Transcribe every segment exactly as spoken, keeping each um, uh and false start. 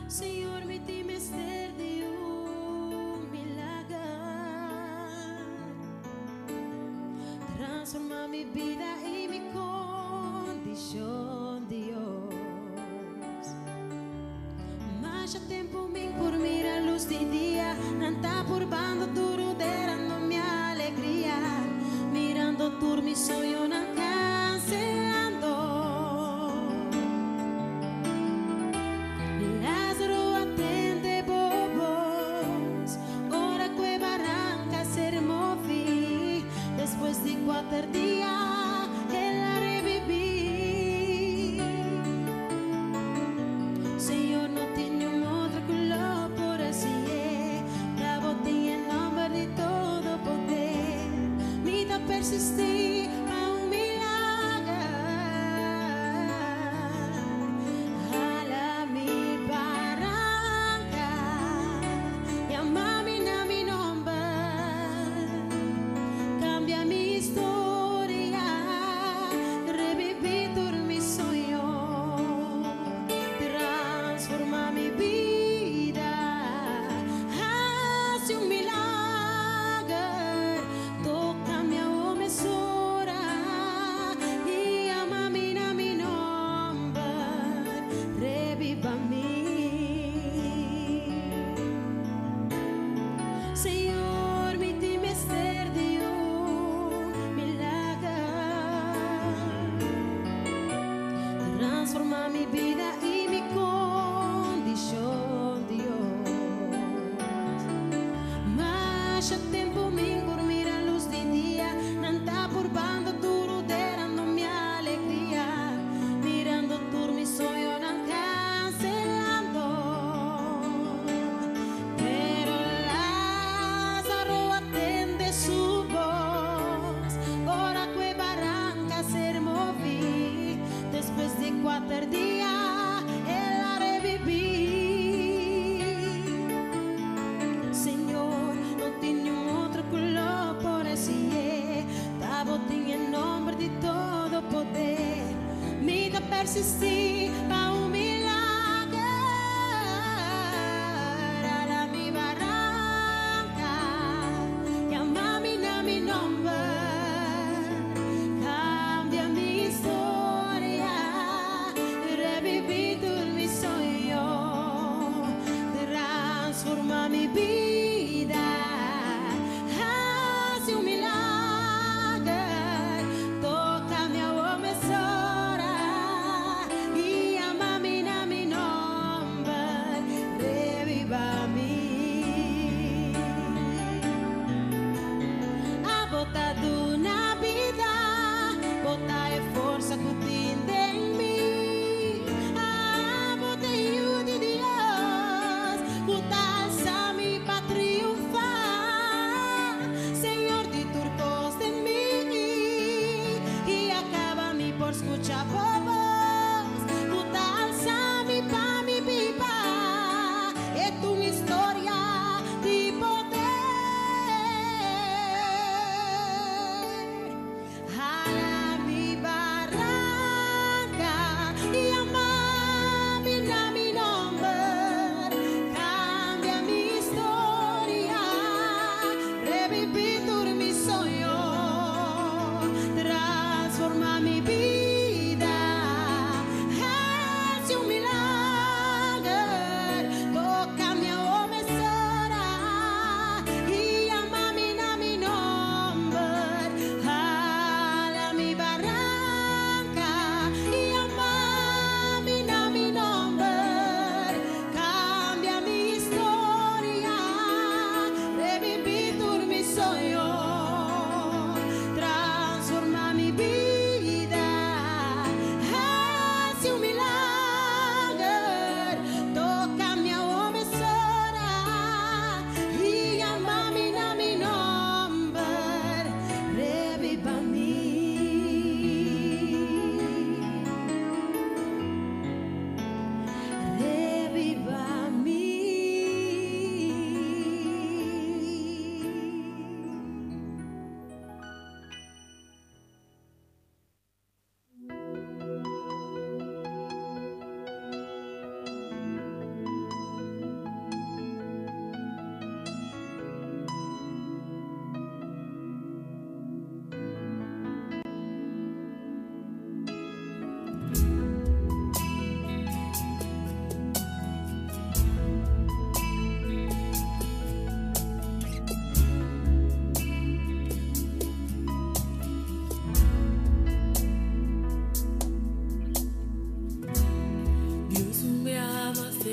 Senhor, me tem mister de um milagre. Transforma mi vida y mi condición, Dios. Mas já tempo me por mira a luz de dia, não tá por bando duro derando minha alegria. Mirando tur mi sonho não cancelando. Lázaro atende bobos, ora que barranca se movi. Después de cuatro días ela reviví. Senhor, não tenho outra color por assim é. Da botinha em nome de todo poder. Me dá persistir para um milagre. Jala mi barranca e amame na mi nombre. Cambia mi historia, reviví todo mi sueño, transforma mi vida, hace un milagre, toca mi omesora y amame na mi nombre, reviva mí. Senhor, me tem mister de um milagre. Transforma mi vida y mi condición, Dios. Mas já tempo me por mira a luz de dia, não tá por bando duro derando minha alegria. Mirando tur mi sonho não cancelando. Pero Lázaro atende su voz, ora que barranca se moví. Después de cuatro días ela reviví. Senhor, não tenho outro color por assim é. Da botinha em nome de todo poder. Me dá persistir para um milagre. Ara mi barranca e amame na mi nombre. Cambia mi historia, reviví todo mi sueño, transforma mi vida, hace un milagre, toca mi omesora y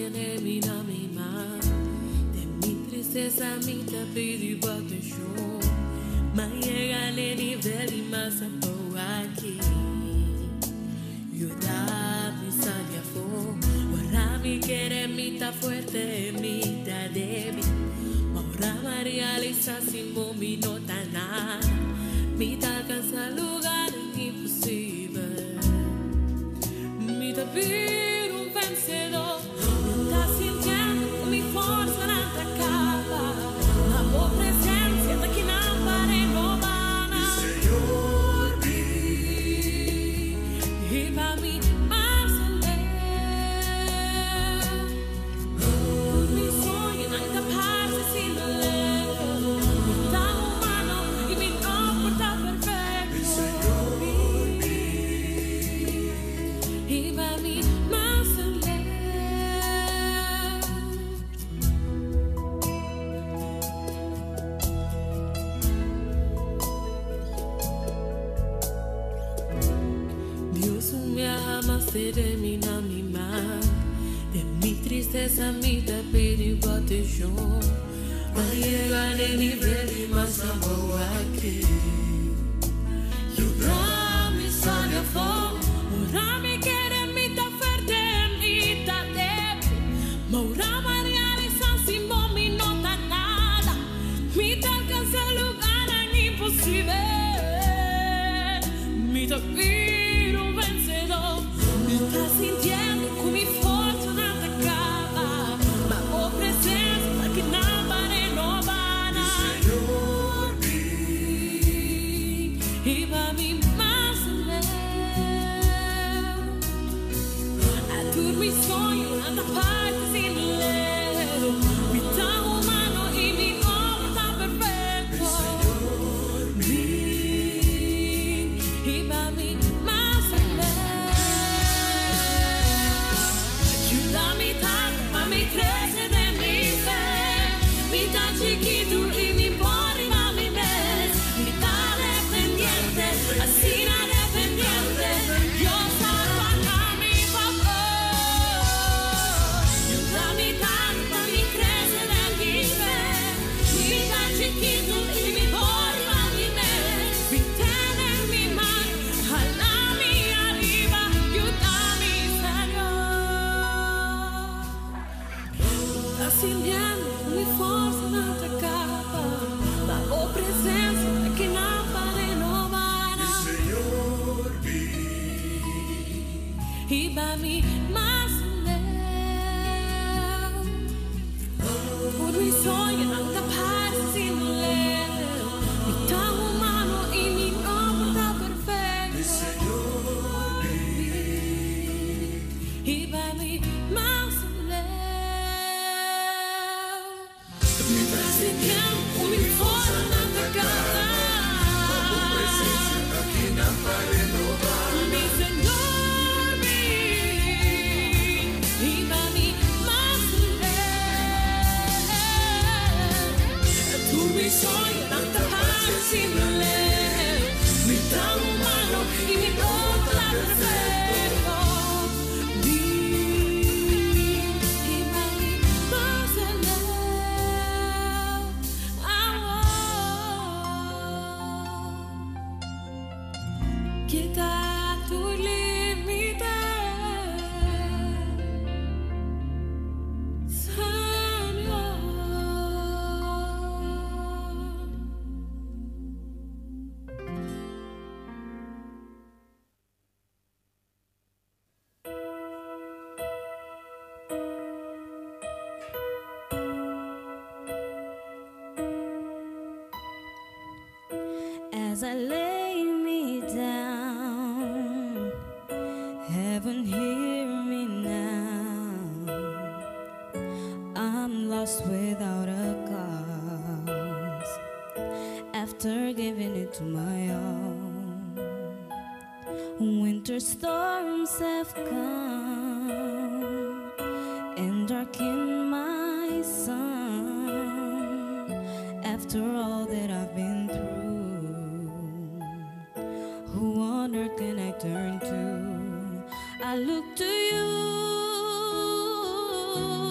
termina mi mar. De mi tristeza mi tapiri batejou. Mas llega al nivel y más por aquí. Yo da mi sangre fo. Ahora mi quiere mi ta fuerte mi ta débil. Ahora María Lisa sin mi no ta nada. Mi ta alcanza lugar imposible. Mi ta vir un vencedor. Está sintiendo con mi fuerza no te acaba. La voz presencia de quien ampare no van a. Señor, Y para mí más mi sueño no escaparse sin leer. Mi tan humano y mi no está perfecto. Y para mí más Dios me jamás termina mi mal. De mi tristeza mi tapiri batejou. Va llegar el nivel y más amor aquí. You da mi sangre fo. Ora mi quiere mi ta fuerte mi ta débil. Maura María Lisa sin mi no ta nada. Mi ta alcanza lugar en imposible. Mi ta vir un vencedor. Mi ta sintiendo con mi fuerza no te acaba. Ma vos presencia para que nada no van a. Y para mí más a tu mi sueño anda parte sin leer. Mi tan humano y mi hombre tan perfecto. Y para mí más ayuda a mi tanto, para mí crece de mi fe. Mi tan chiquito y mi pobre va mi mes. Mi tan dependiente, así na dependiente. Yo salgo a mi favor. Ayuda a mi tanto, para mí crece de mi fe. Mi tan chiquito y mi pobre va mi mes. Mi ten en mi mano, jala mi arriba. Ayuda a mi Señor. Está sintiendo mi fuerza no te acaba. La voz presencia de que nada no van a. Señor, Y para mí más lejos. Por mi sueño no escaparse sin leer. Mi tan humano y mi nombre está perfecto. Y para mí más lejos. Mientras se tiempo mi fuerza no te acaba. aquí no pare no va. Mi Señor, mi, y para mí más lejos. Tú mi sueño no te pares sin leer. Mi tan humano y mi contra perfecto. Mi, y para mí más lejos. Quita tu límite, Señor. As I lay me down, heaven hear me now. I'm lost without a cause. After giving it to my own, winter storms have come and darkened my sun. After all that I've been through, who on earth can I turn to? I look to you.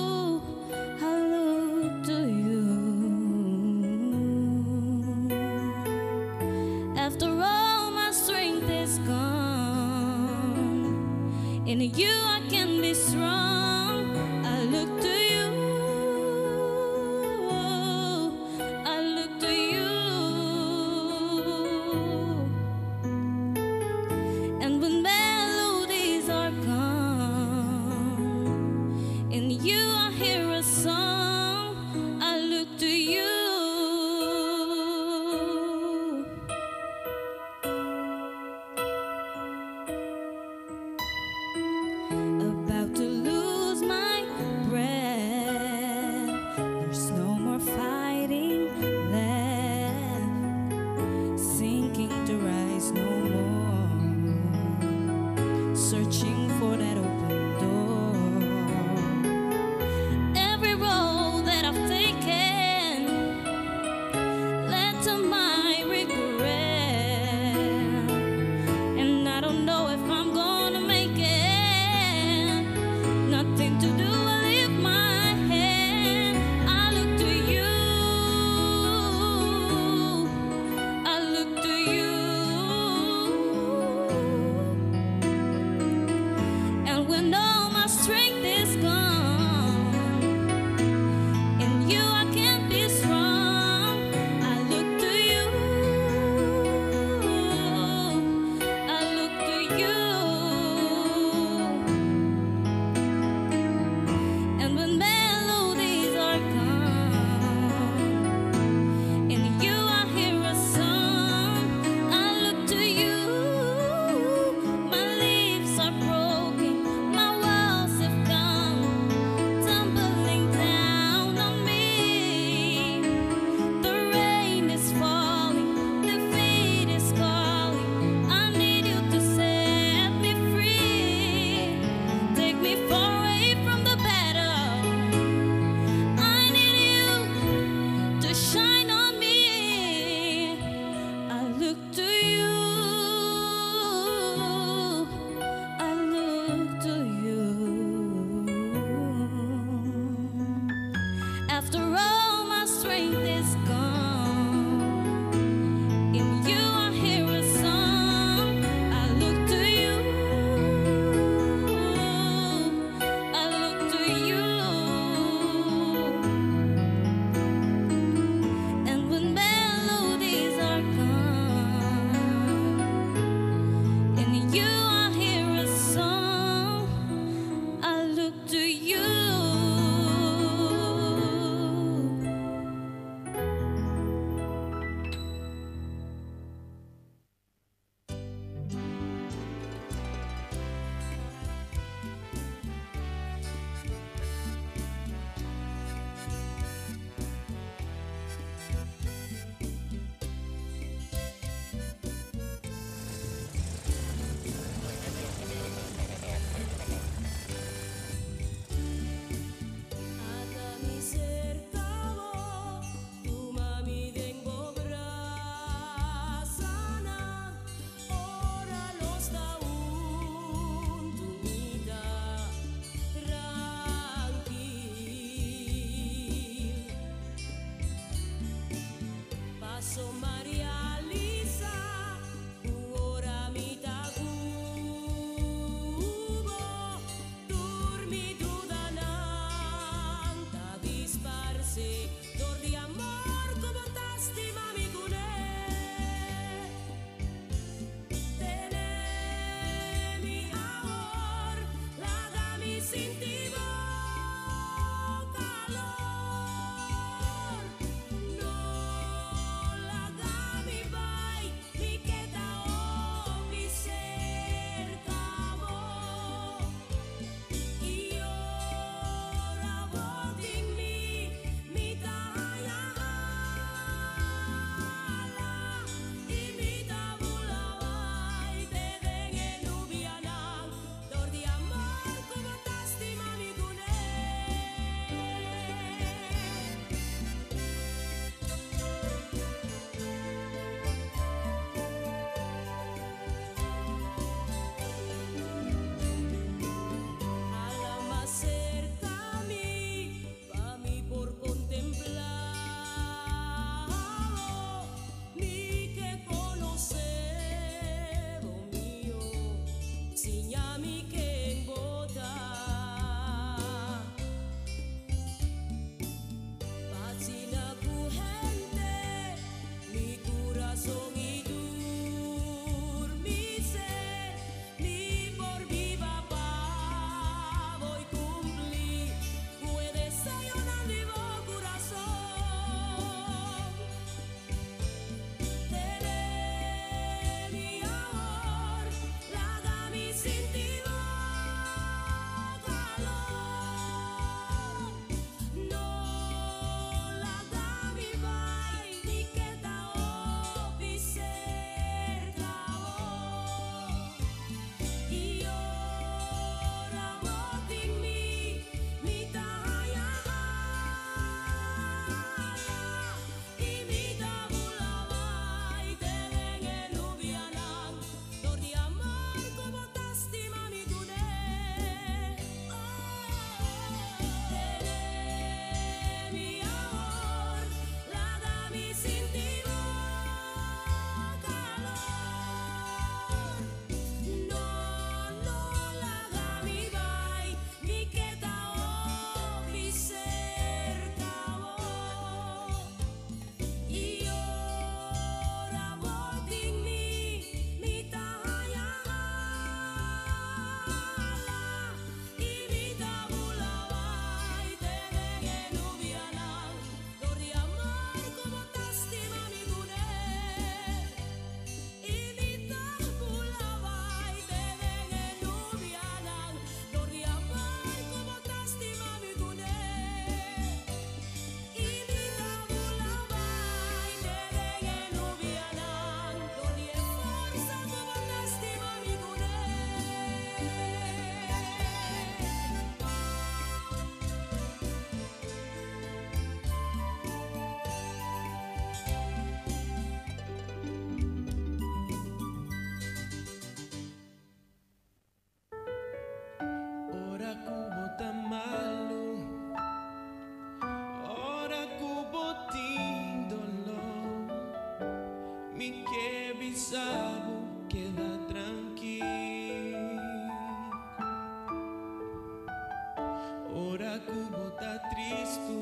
Ora cubo tá triste,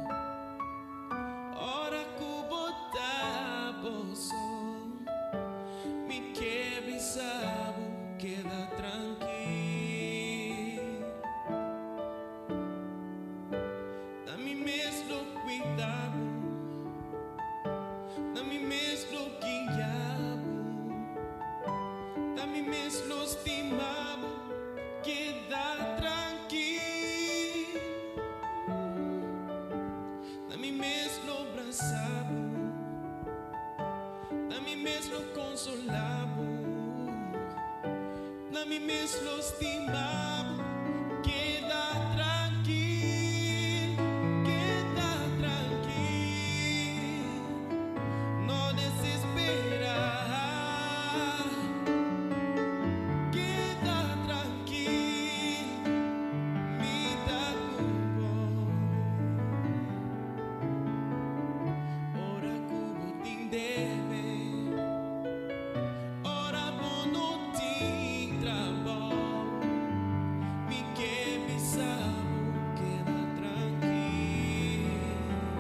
ora cubo tá bozo, me quebra sabo, queda tranquilo. Dá-me mesmo cuidado, dá-me mesmo guiado, dá-me mesmo estimado, queda tranquilo. Dá-me mesmo abraçado, dá-me mesmo consolado, dá-me mesmo estimado, queda tranquilo, queda tranquilo, não desespera, queda tranquilo, me dá cubo, ora cubo tem deve, ora bono tem trabalho, me quebra sabo, queda tranquilo.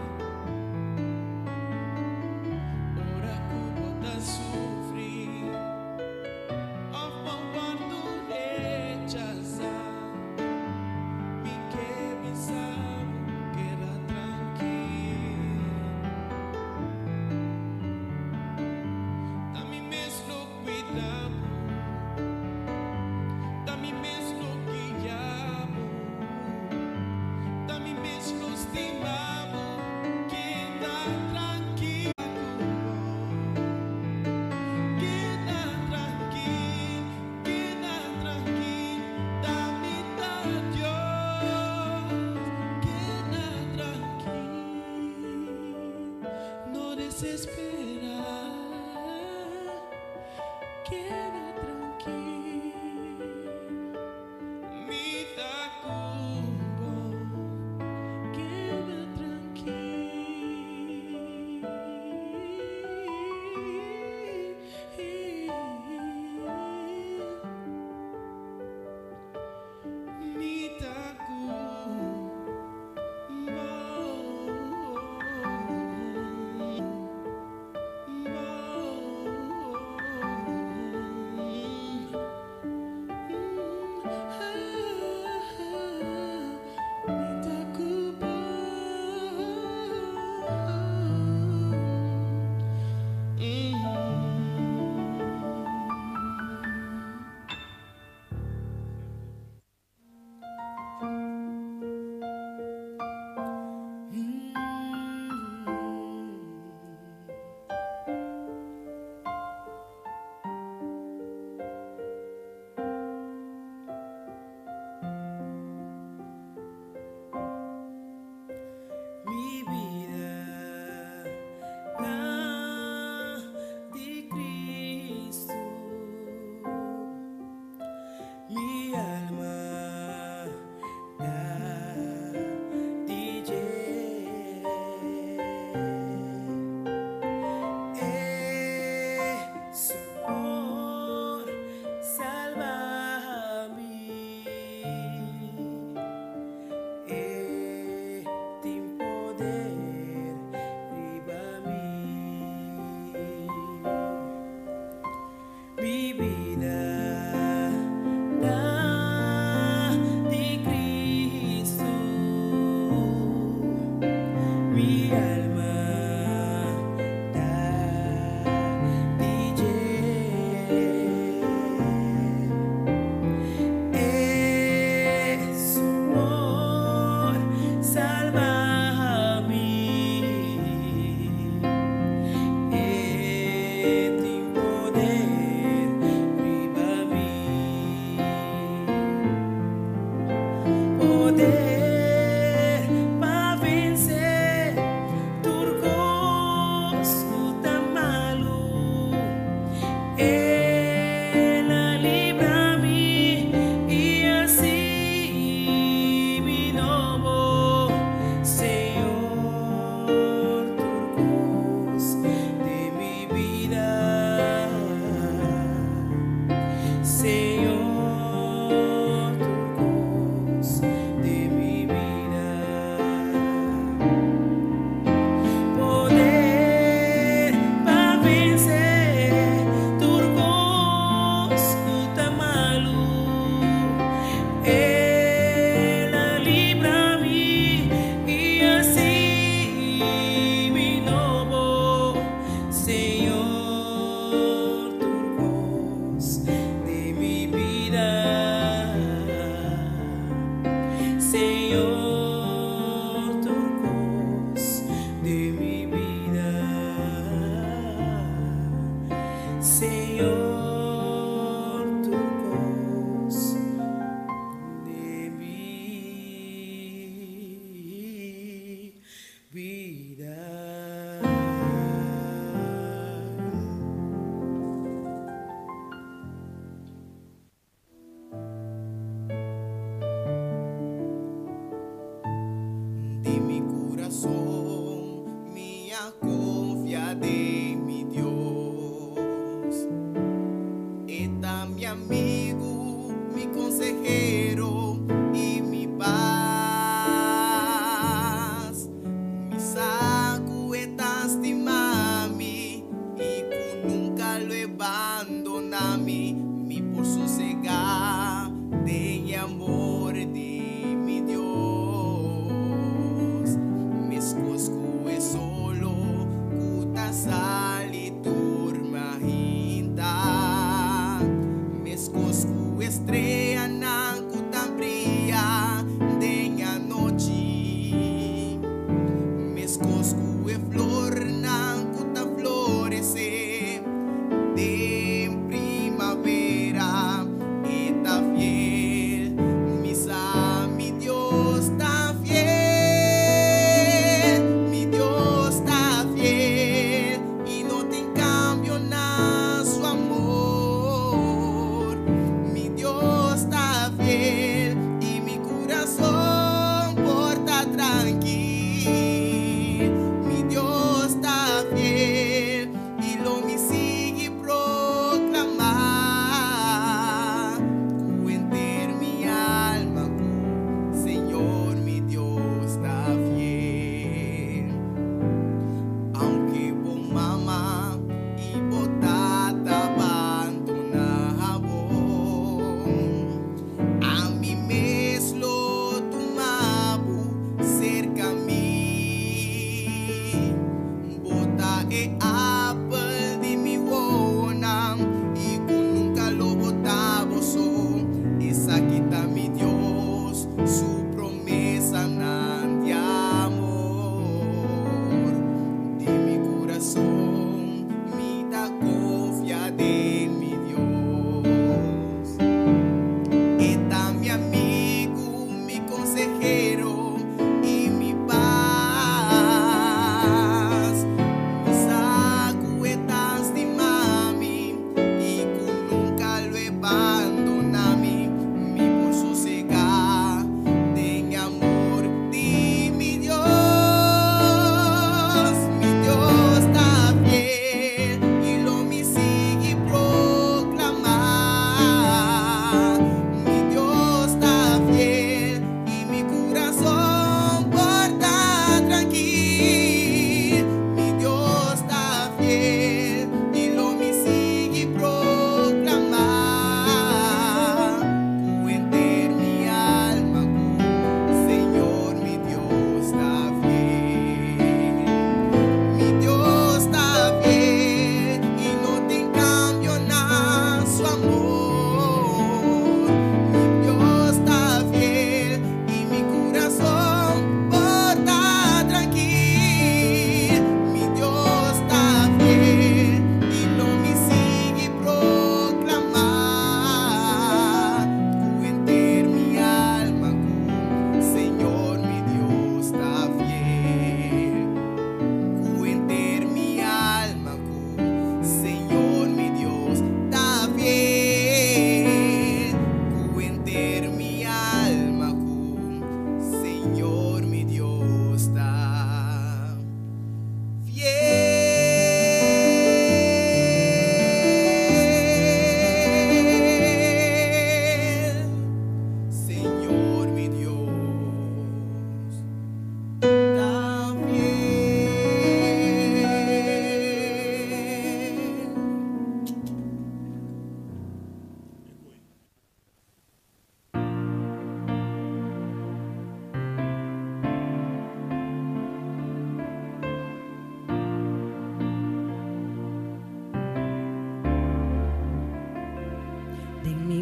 Ora cubo tá sofrer, of bombardo rechazar, me quebra sabo, queda tranquilo. Dá-me mesmo cuidado, dá-me mesmo guiado, dá-me mesmo estimado, queda tranquilo, queda tranquilo, queda tranquilo, dá-me da Deus, queda tranquilo, não desespera, queda tranquilo, me dá cubo, queda tranquilo, me dá Mi vida da de Cristo, mi alma da de es su amor salva-me. E tem poder riba-me. Mi vida da de Cristo, mi alma da de es su amor salva-me. E tem poder riba-me. Poder para vencer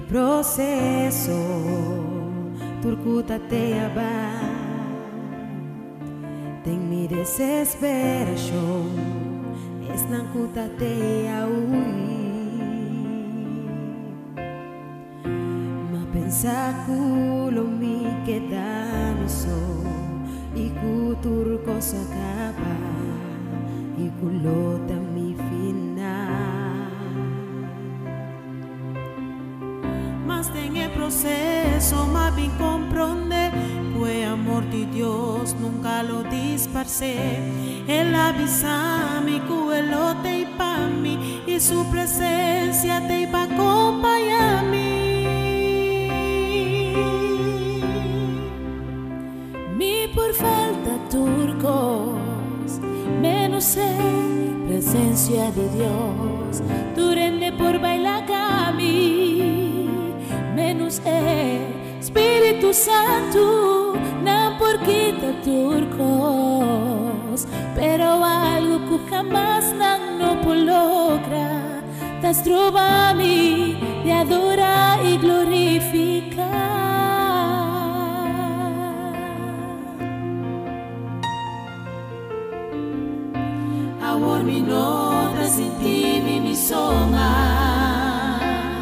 processo turcuta te aba tem mi desesperação es nang kuta te aui mapensa kulo mi quedano so iku turko sa kapa iku lota mi final mas en el proceso más bien comprende fue amor de Dios nunca lo disparce él avisa mi cuelote y pa mí y su presencia te iba a acompañar a mí mi por falta turcos menos sé presencia de Dios tu rende por bailar kami menos é Espírito Santo não por quita turcos pero algo que jamás não no por logra das trova-me de adorar e glorificar amor mi nota sin ti mi mi somas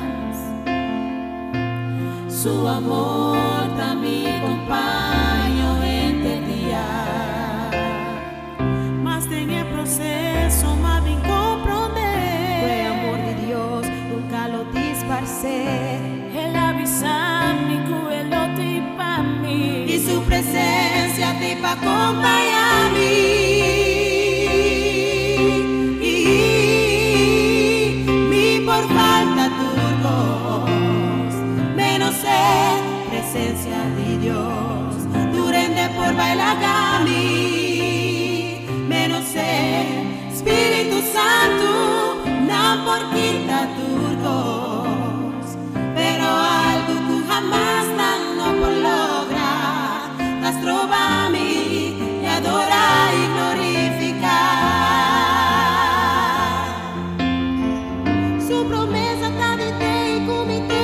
su amor también acompaño en el día mas en el proceso más bien comprender fue amor de Dios nunca lo disparce él avisa mi cuelote y pa mí y su presencia te va a acompañar a mí presencia de Dios tu rende por bailar kami menos sé Espíritu Santo no por quita turcos pero algo que jamás no por logra las trova-me y adora y glorificar su promesa está de te y comité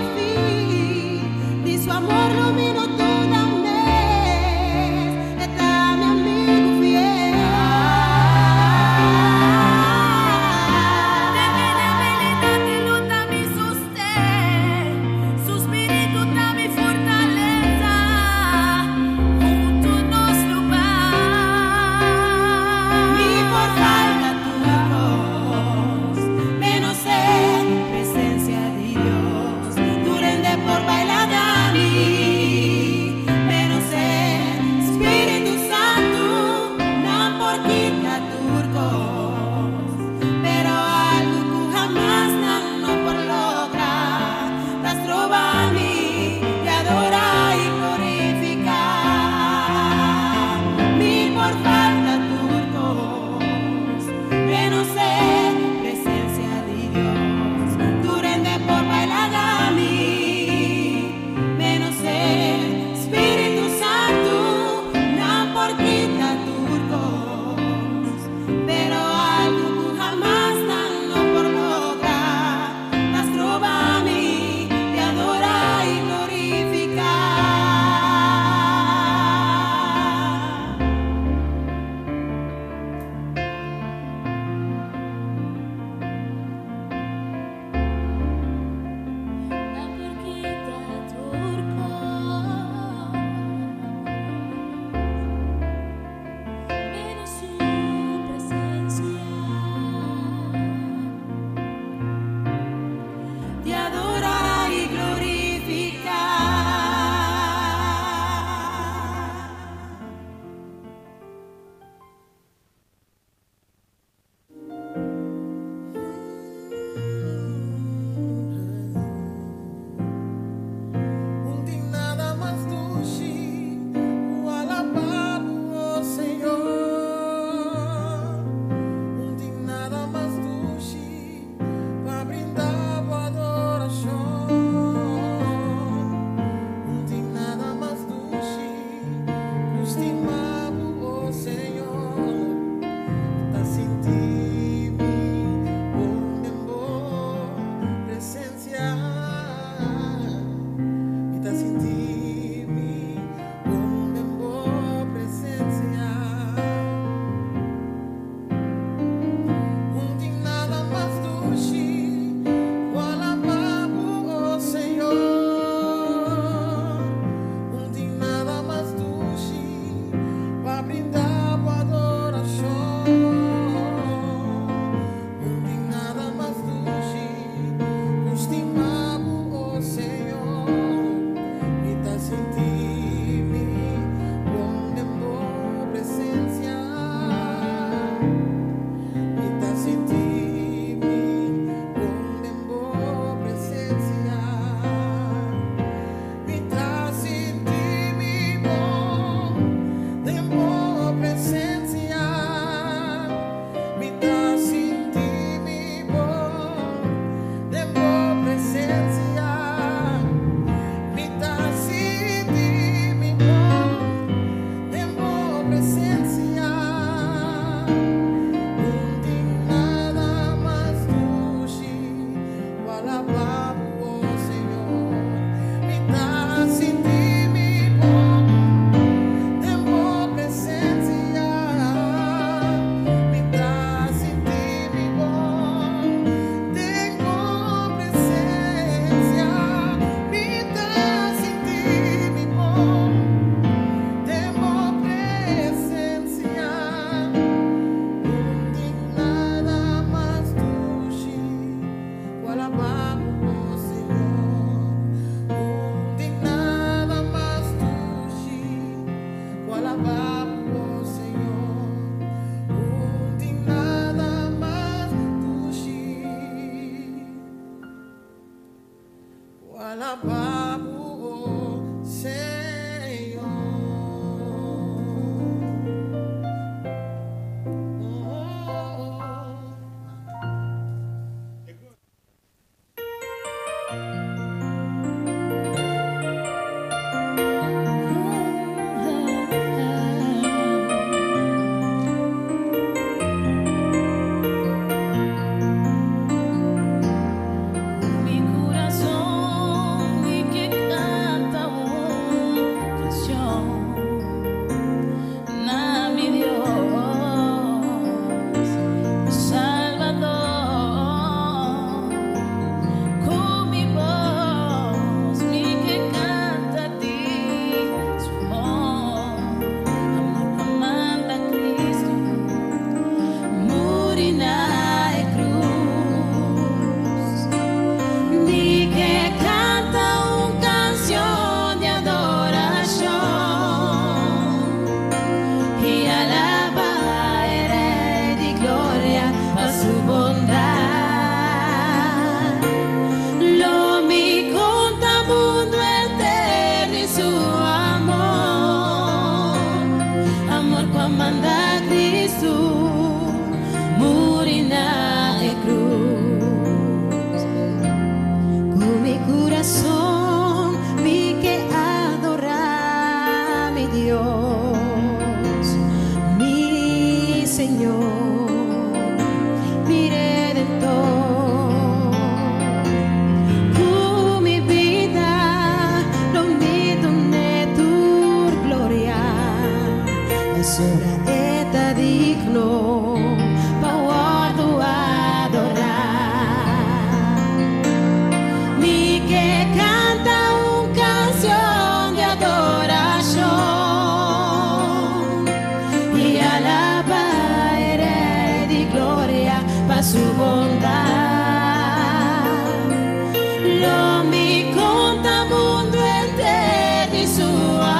su amor lo vino toda mes está mi amigo fiel de mi debilidad y luta mi sostén su espíritu da mi fortaleza junto nos lugar mi por falta tu voz menos sé presencia de Dios tu rende por bailar presencia. presencia. Indignada más tushi, gualababu, oh Señor. Mitad sin ti mi voz, tengo presencia. Mitad sin ti mi voz, tengo presencia. Mitad sin ti mi voz, tengo presencia. Indignada más tushi, gualababu, oh Señor. Indignada más tushi, gualababu, oh Señor. Indignada más tushi, gualababu, oh Señor. Mi corazón y que canta una canción a mi Dios, mi Salvador. Con mi voz, mi que canta a ti su amor, amor que manda Cristo, morir na cruz. Mi que canta una canción de adoración y alaba Rey de gloria a su bondad. Lo mi conta mundo entero y su amor, amor que manda Cristo, morir na cruz. Con mi corazón vi que adora mi Dios, mi Señor, mi Redentor. Con mi vida lo unito en tu gloria, es hora eta digno pa' guardo adorar. Mi que canta una canción de adoración y alaba Rey de gloria pa' su bondad. Lo mi conta mundo entero y su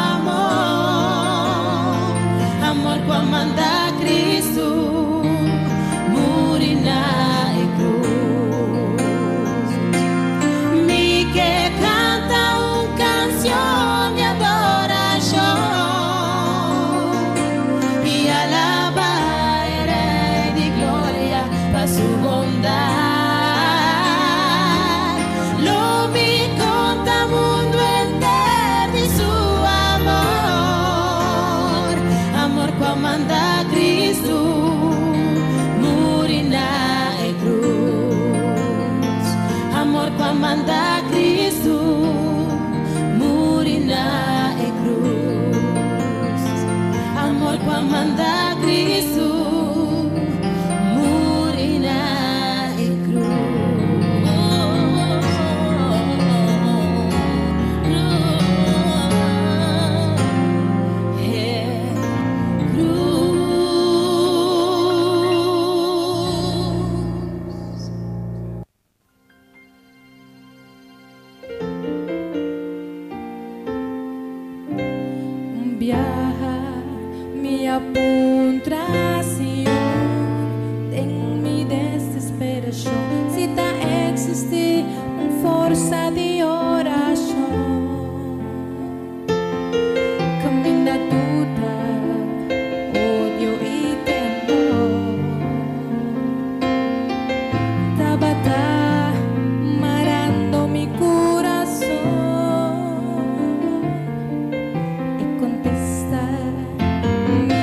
amor, amor que manda Cristo, morir na cruz. Mi que canta una canción de adoración y alaba Rey de gloria pa' su bondad. Lo mi conta mundo entero y su amor, amor que manda Cristo, morir na cruz. Amor que manda Cristo, morir na cruz. Amor que manda Cristo, morir na Viaja mi apuntración en mi desesperación. Si ta existe una fuerza de oración, camina tuta, odio y temor. Tabata marando mi corazón y contesta mi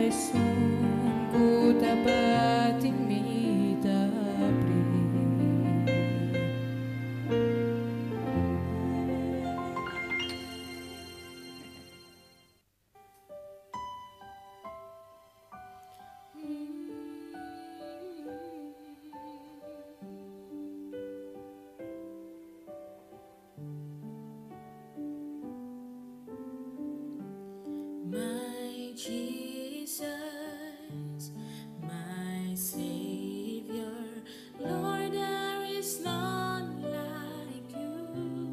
corazón kutapat imitapri. My Jesus, my Savior, Lord, there is none like you.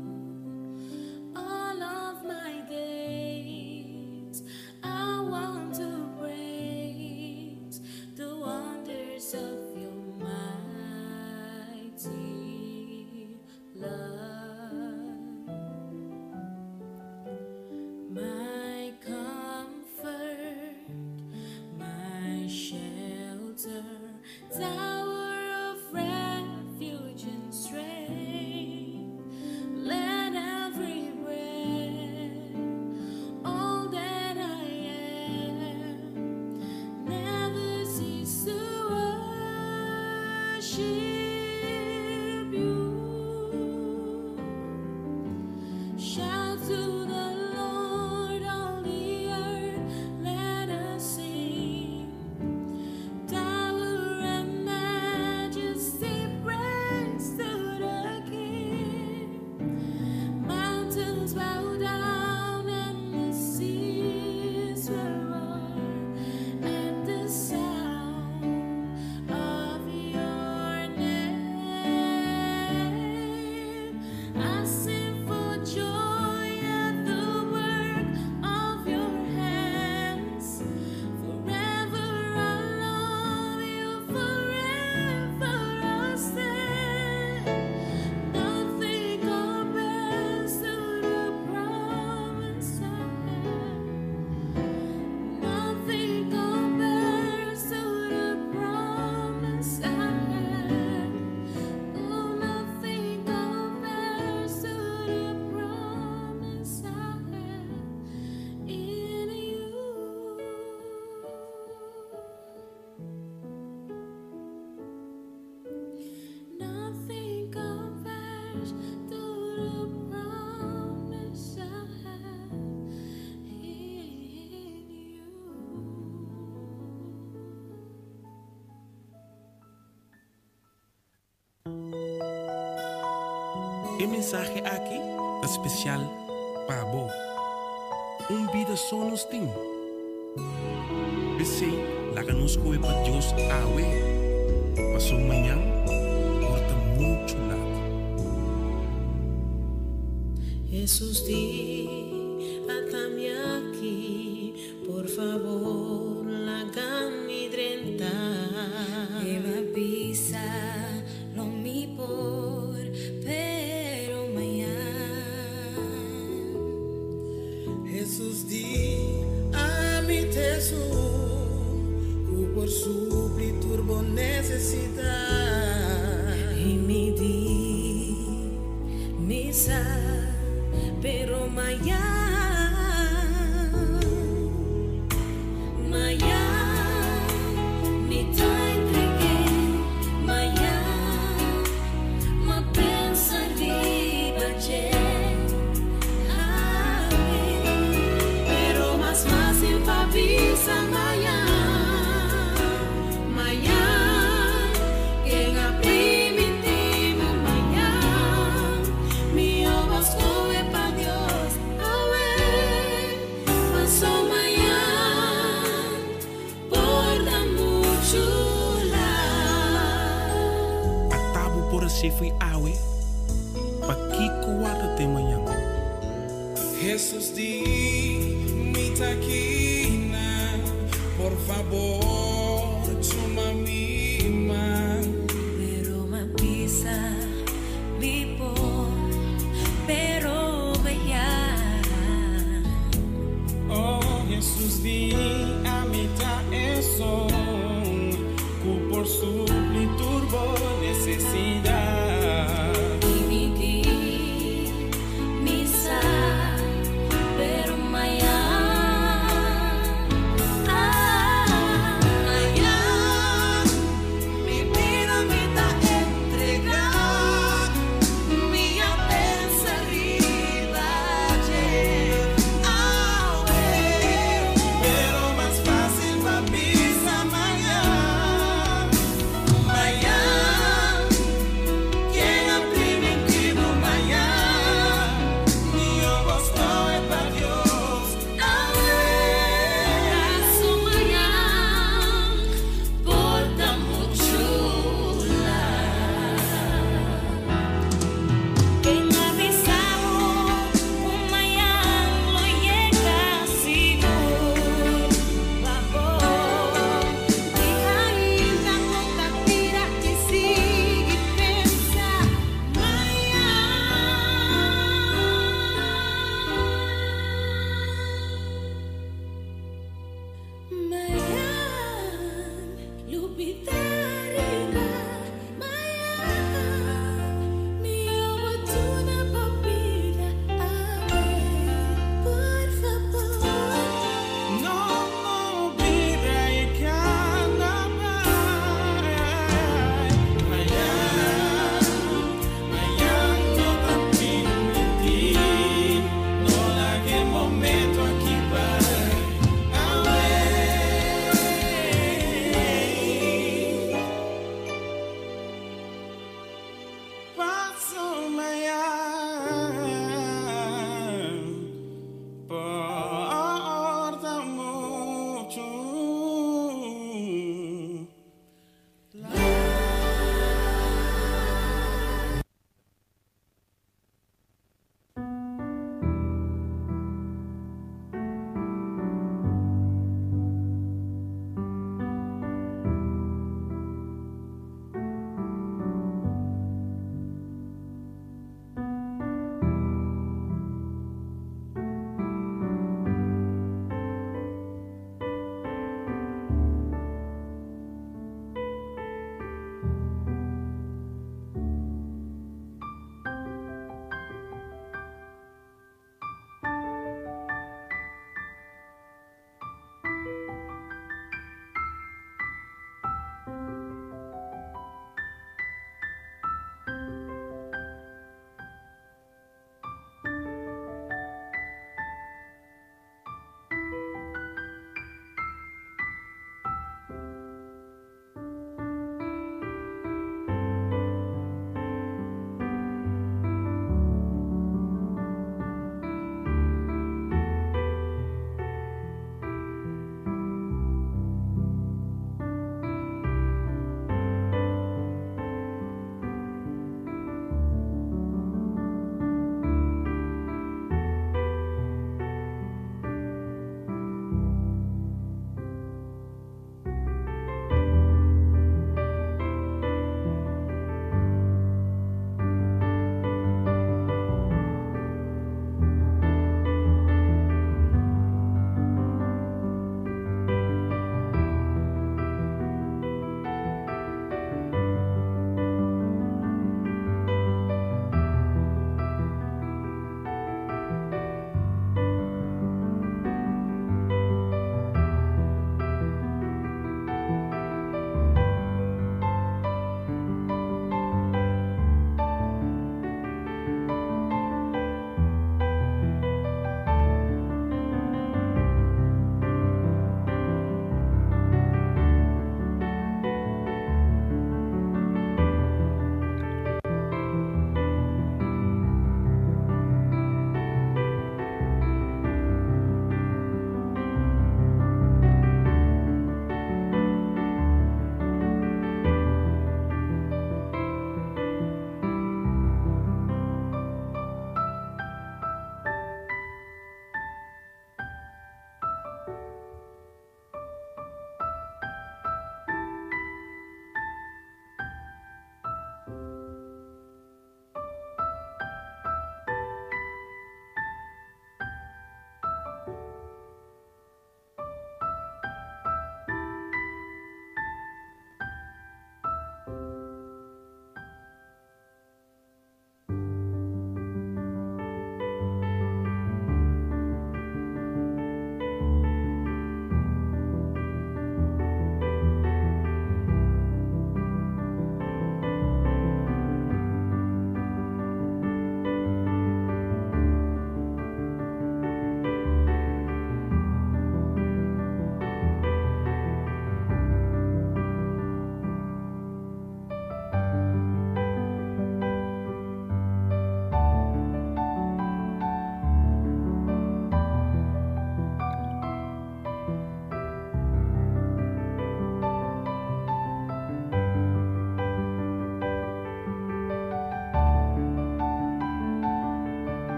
All of my days, I want to praise the wonders of your mighty love. My comfort, my shelter, tower of refuge and strength. Let every breath, all that I am, never cease to worship you. Shout to the Lord, all the earth, let us sing. Tower and majesty, praise to the King. Mountains bow down and the seas will roar at the sound of your name. I sing for joy at the work of your hands. Forever I love you, forever I'll stand. Nothing compares to the promise I have. Nothing compares to the promise I have. Oh, nothing compares to the promise I have in you. Nothing compares to the promise I have in you. El mensaje aquí es especial para vos. Un vida solo sting. Dice la que nos coge para Dios awe. Pasó mañana, corta mucho lado. Jesús, di, atame aquí, por favor, la mi drenta. Eva pisa, lo mi por, pero mañana. Jesús di a mi tesoro, por suplir turbo necesidad. Y mi di, misa, pero mañana. Mañana, ni te entregué, mañana, ma pensa di bacer. Pero más fácil pa' visa mañana, mañana, que en la primitivo mañana, mi obras coge pa' Dios, away, pasó mañana, por la mucho lado. Atabo por esse fui awe. Pa' que guarda de mañana. Jesús di mi taquina, por favor, chuma mi man. Pero me pisa mi por, pero bella. Oh, Jesús di a mi ta eso, que por suplir turbo necesidad. Y mi di, misa, pero mañana. Ah,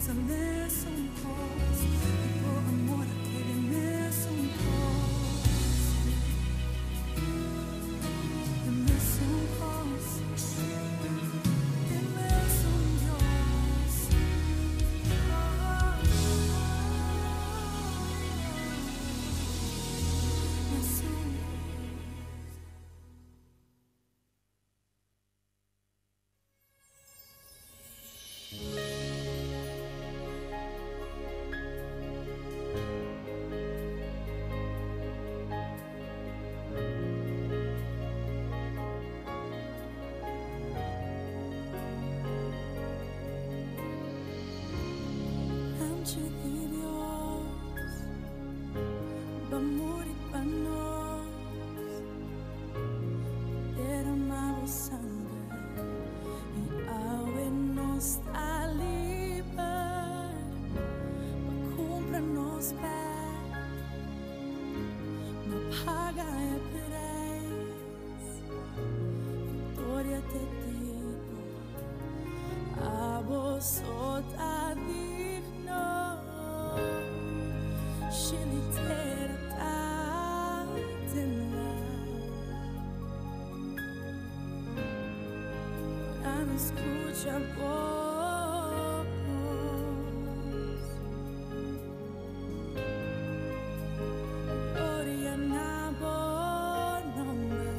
Escucha voz, gloria na bom nome,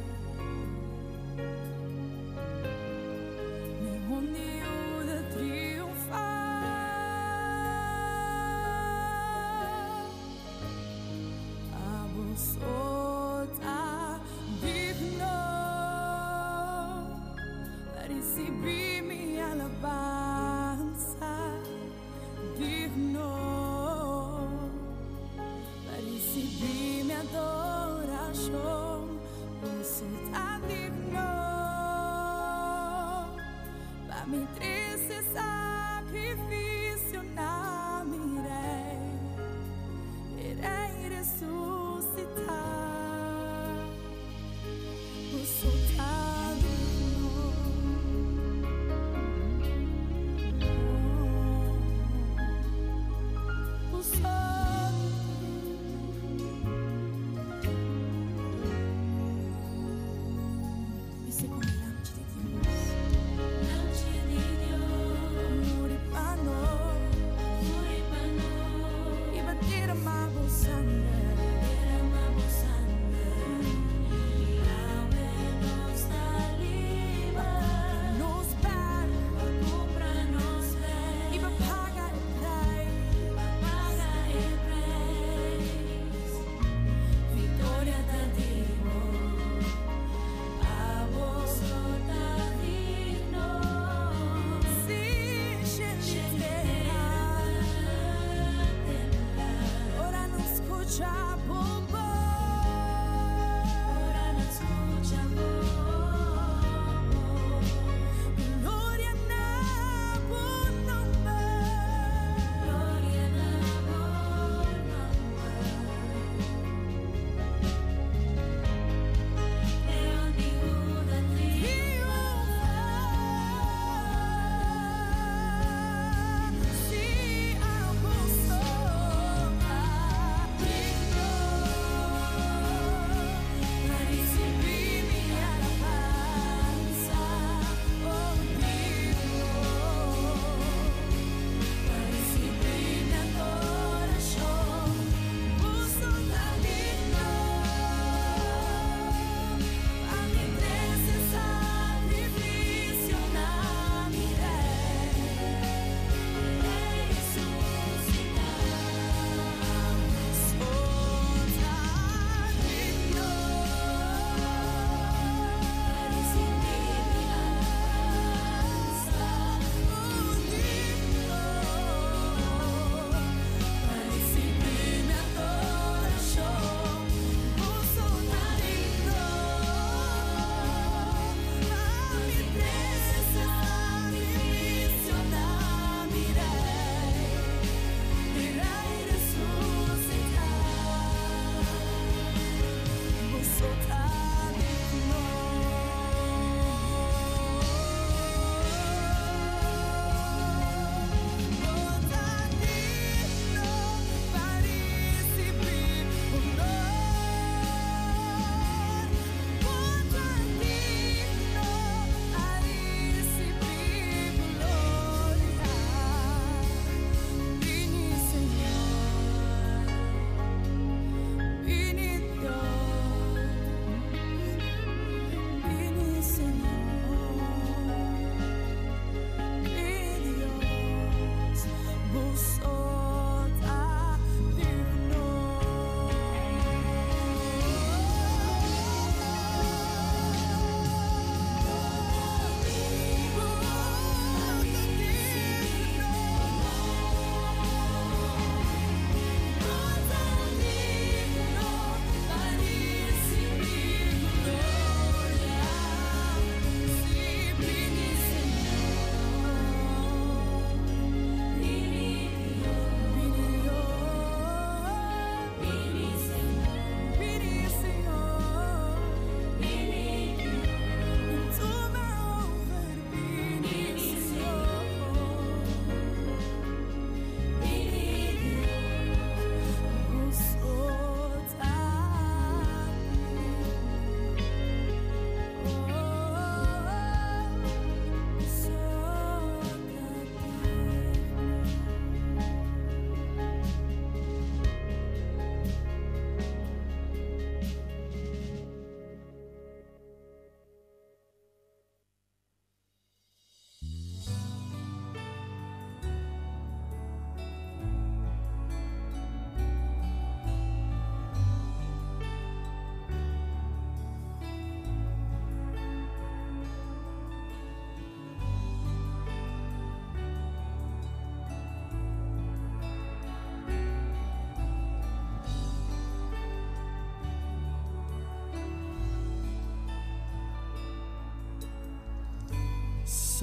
nenhum dia de triunfar, a bolsota digno. Recibi minha alabanza.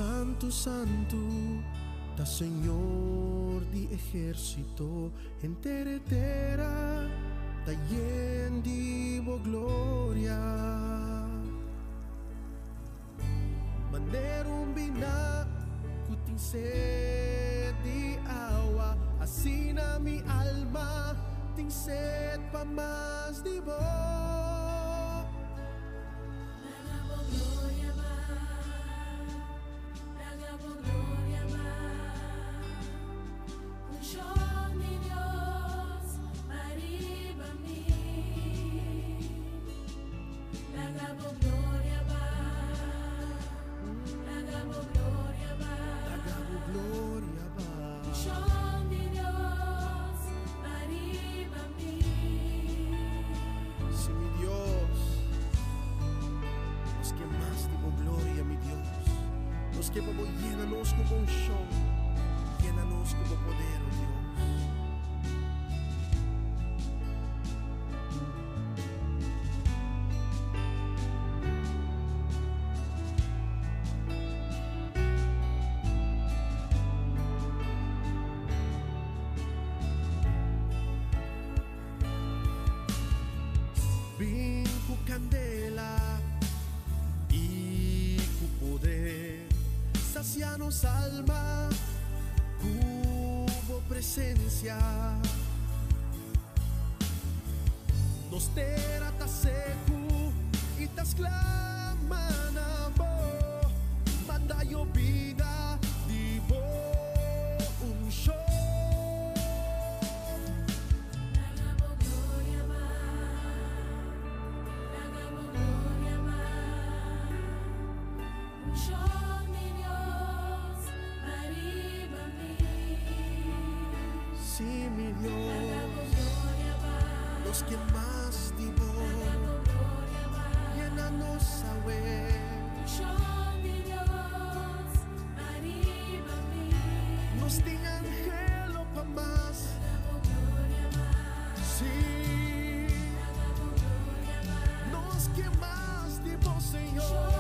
Santo, Santo, da Senhor de exército, en terra, terra, da yen de bo glória. Manerum bina, kuting sed de agua, assim na mi alma, ting sed pa mas de bo. Que vamos, llena-nos com bom chão, llena-nos com bom poder, oh Deus. Vinco candela e com poder, sacianos alma, cubo presencia. Nos terra ta seco e tas claman amor, manda yo vida di bo un show. Sí, mi Dios, los que más divo, llénanos a ver. Nos ting angelo pa más. Sí, nos que más divo, Señor.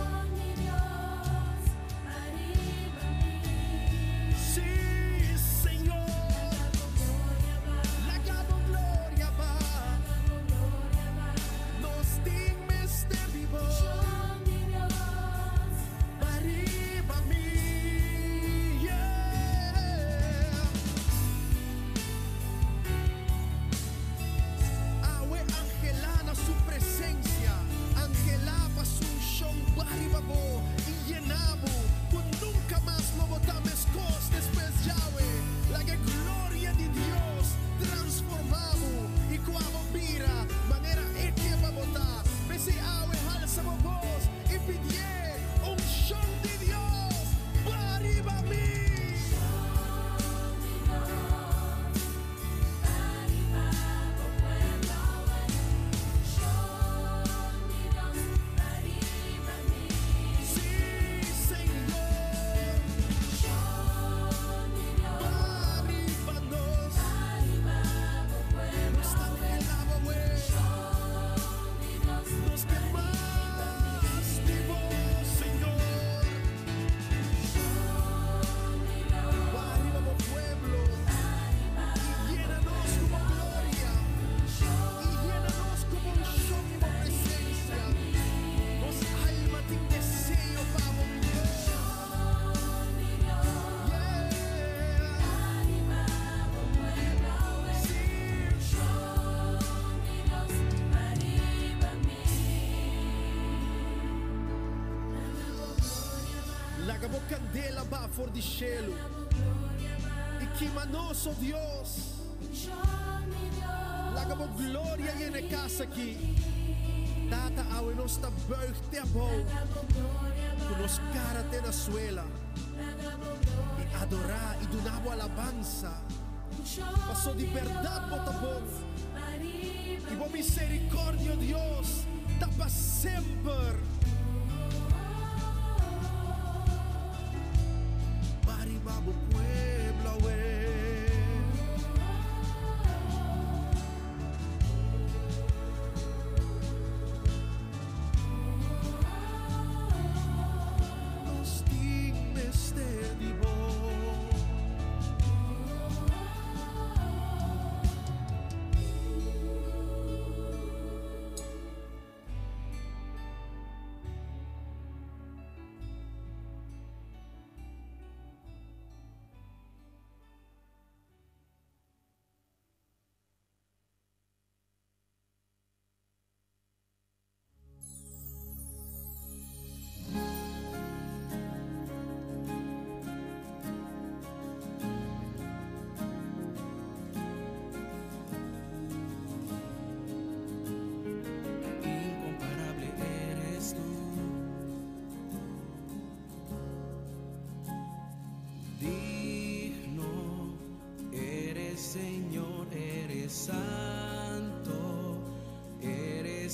Candela va for di cielo e chi manoso Dios lagabo gloria y en casa aquí tata awe nos ta buigte abo con nos cara te na suela y adorar y donavo alabanza paso di verdad botabon y bo misericordio Dios tapa sempre. Babo Pueblo, we. Nos dignes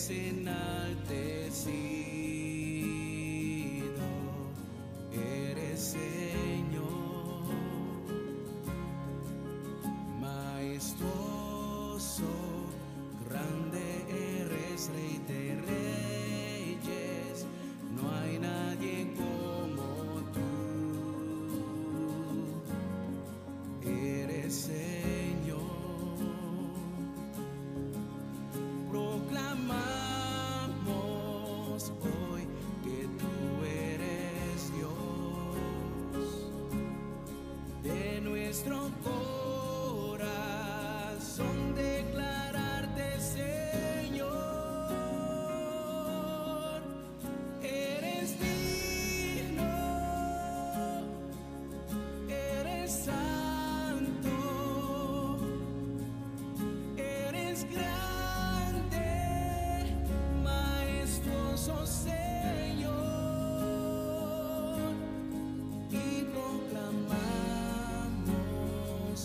eres enaltecido, eres Señor, majestuoso, grande eres, Rey de Reyes, no hay nadie como tú, eres Señor. Proclamamos hoy que tú eres Dios, de nuestro corazón declararte Señor, eres digno, eres santo, eres grande, Señor, y proclamamos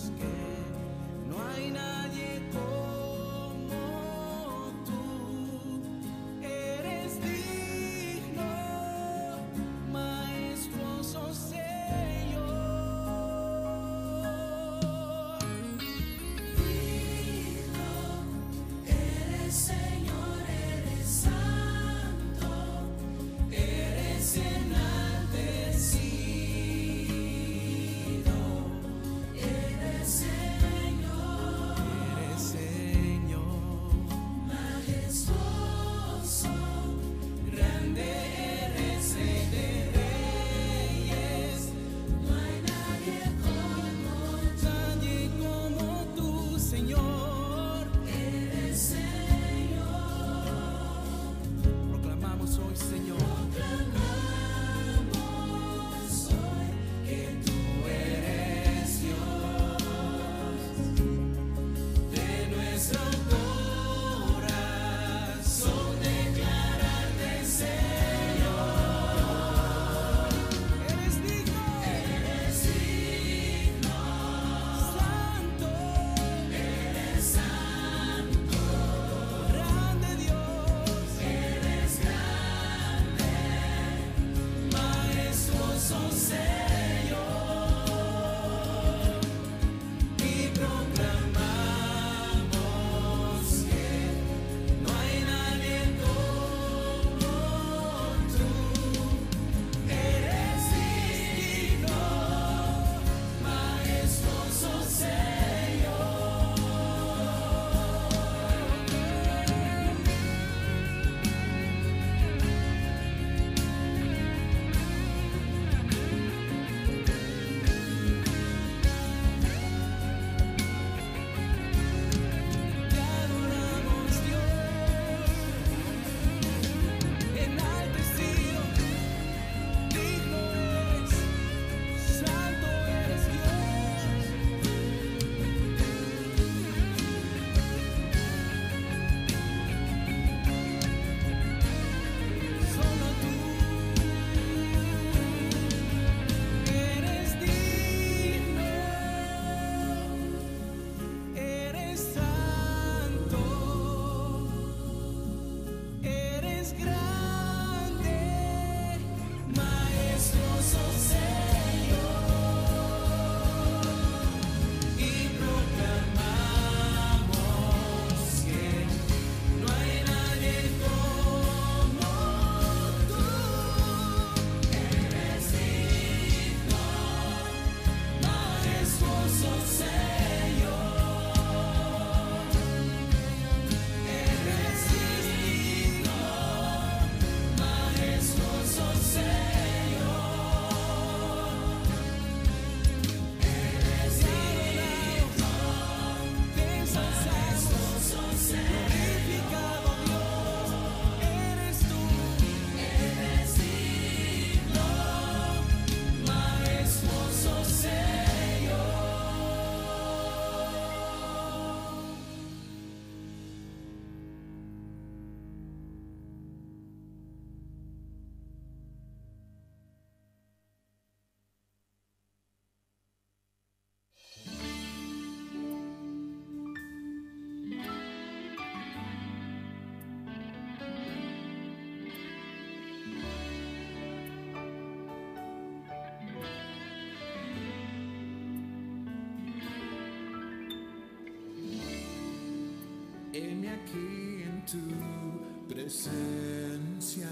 heme aquí en tu presencia,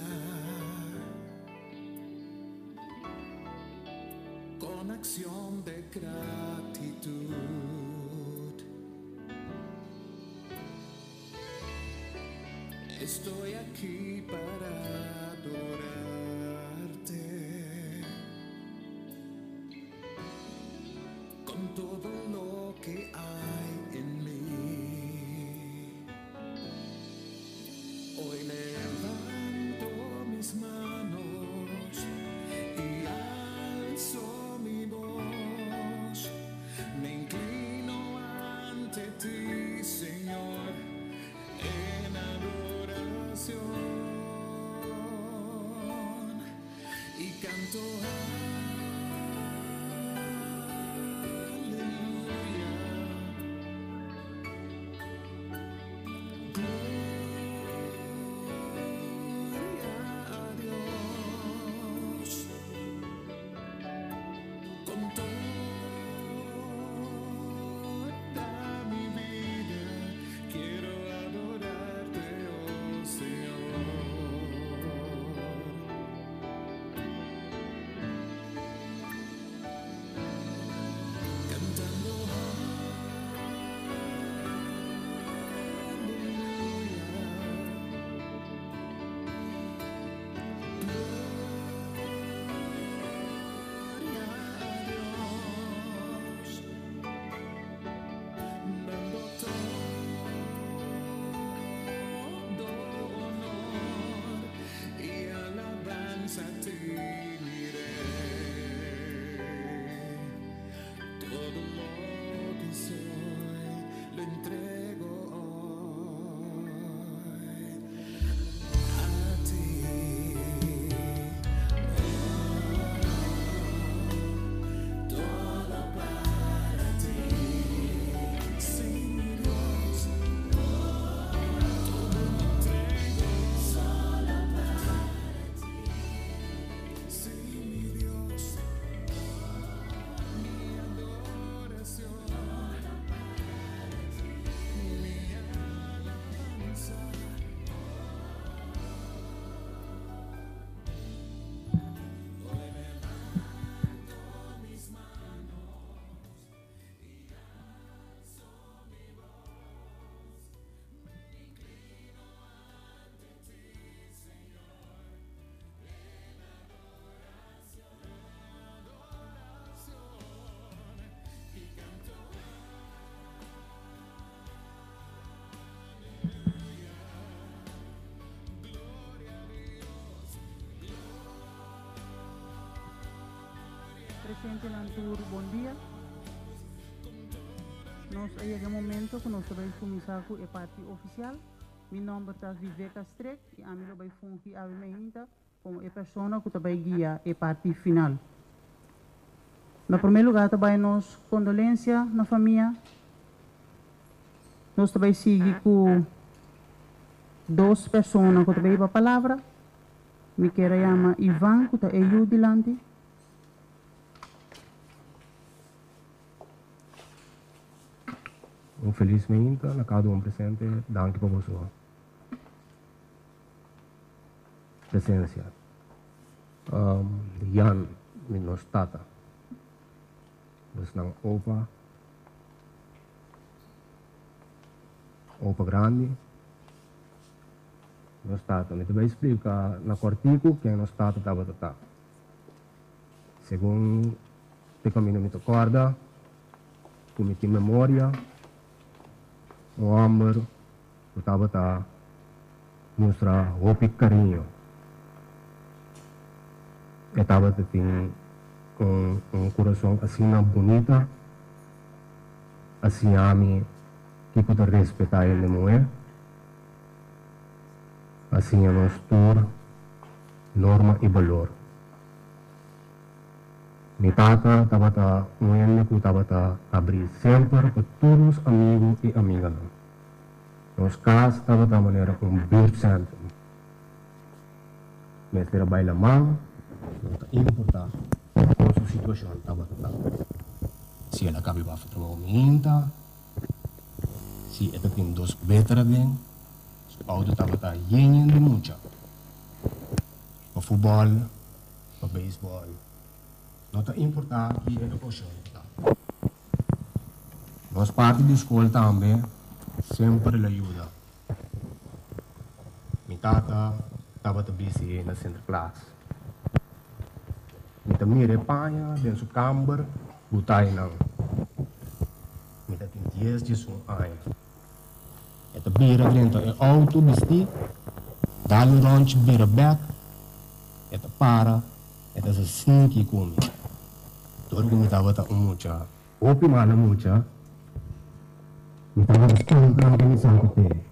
con acción de gratitud. Estoy aquí para adorarte con todo lo que hay en mí. Hoy levanto mis manos y alzo mi voz. Me inclino ante ti, Señor, en adoración, y canto aleluya. Gloria a Dios. Con toda mi vida quiero adorarte, oh Señor. Cantando aleluya. Gloria a Dios. Dando todo honor y alabanza a ti diré. Todo lo que soy lo entrego hoy a ti. Todo para ti. Sí, mi Dios. Todo lo entrego solo para ti. Sí, mi Dios. Mi adoración, mi alabanza. Hoy levanto mis manos y alzo mi voz. Me inclino ante ti, Señor, en adoración, adoración, y canto aleluya. Gloria a Dios. Presidente Lantur, bom dia. Nós aí é o momento que nós vamos começar com a parte oficial. Meu nome é Viveka Streck e a minha vai funcionar a minha como a pessoa que vai guiar a parte final. No primeiro lugar, também nós condolência na família. Nós também seguir com duas pessoas que também a palavra. Me quero chamar Ivan, que está aí dilante. Um feliz momento na cada um presente, danke por sua presença. Um, Jan, minha tata, dus nang opa, opa grande, nos tata. Me vai explicar na cortico que nos tata estava tata. Segundo te caminho me recorda, como tem memória. O amor, o estava a mostrar o carinho. Eu estava a ter um, um coração assim bonita, assim a mim, que pode respeitar ele não é. Assim a nós toda norma e valor. Minha tata estava a mulher que estava a abrir sempre para todos os amigos e amigas. Nos casos estava da maneira um birth center. Mas trabalha mal, não está importante. Nossa situação estava a se ela acaba de fazer uma minta, se si esta tem dos betere ding, so auto tava tá yendo mucha. Para futebol, para beisebol. Não tá importante que é a oportunidade. Nós parte da escola também sempre lhe ajuda. Minha tata estava busy na centro classe. Minha mira panha dentro do câmara, botai não. Minha tem dez de som aí. Esta bira dentro é auto vestir, dá um ranch bira back, esta para, esta assim que come. Todo mundo estava tá um mucha, opi mana mucha. Me estava bastante organizado até.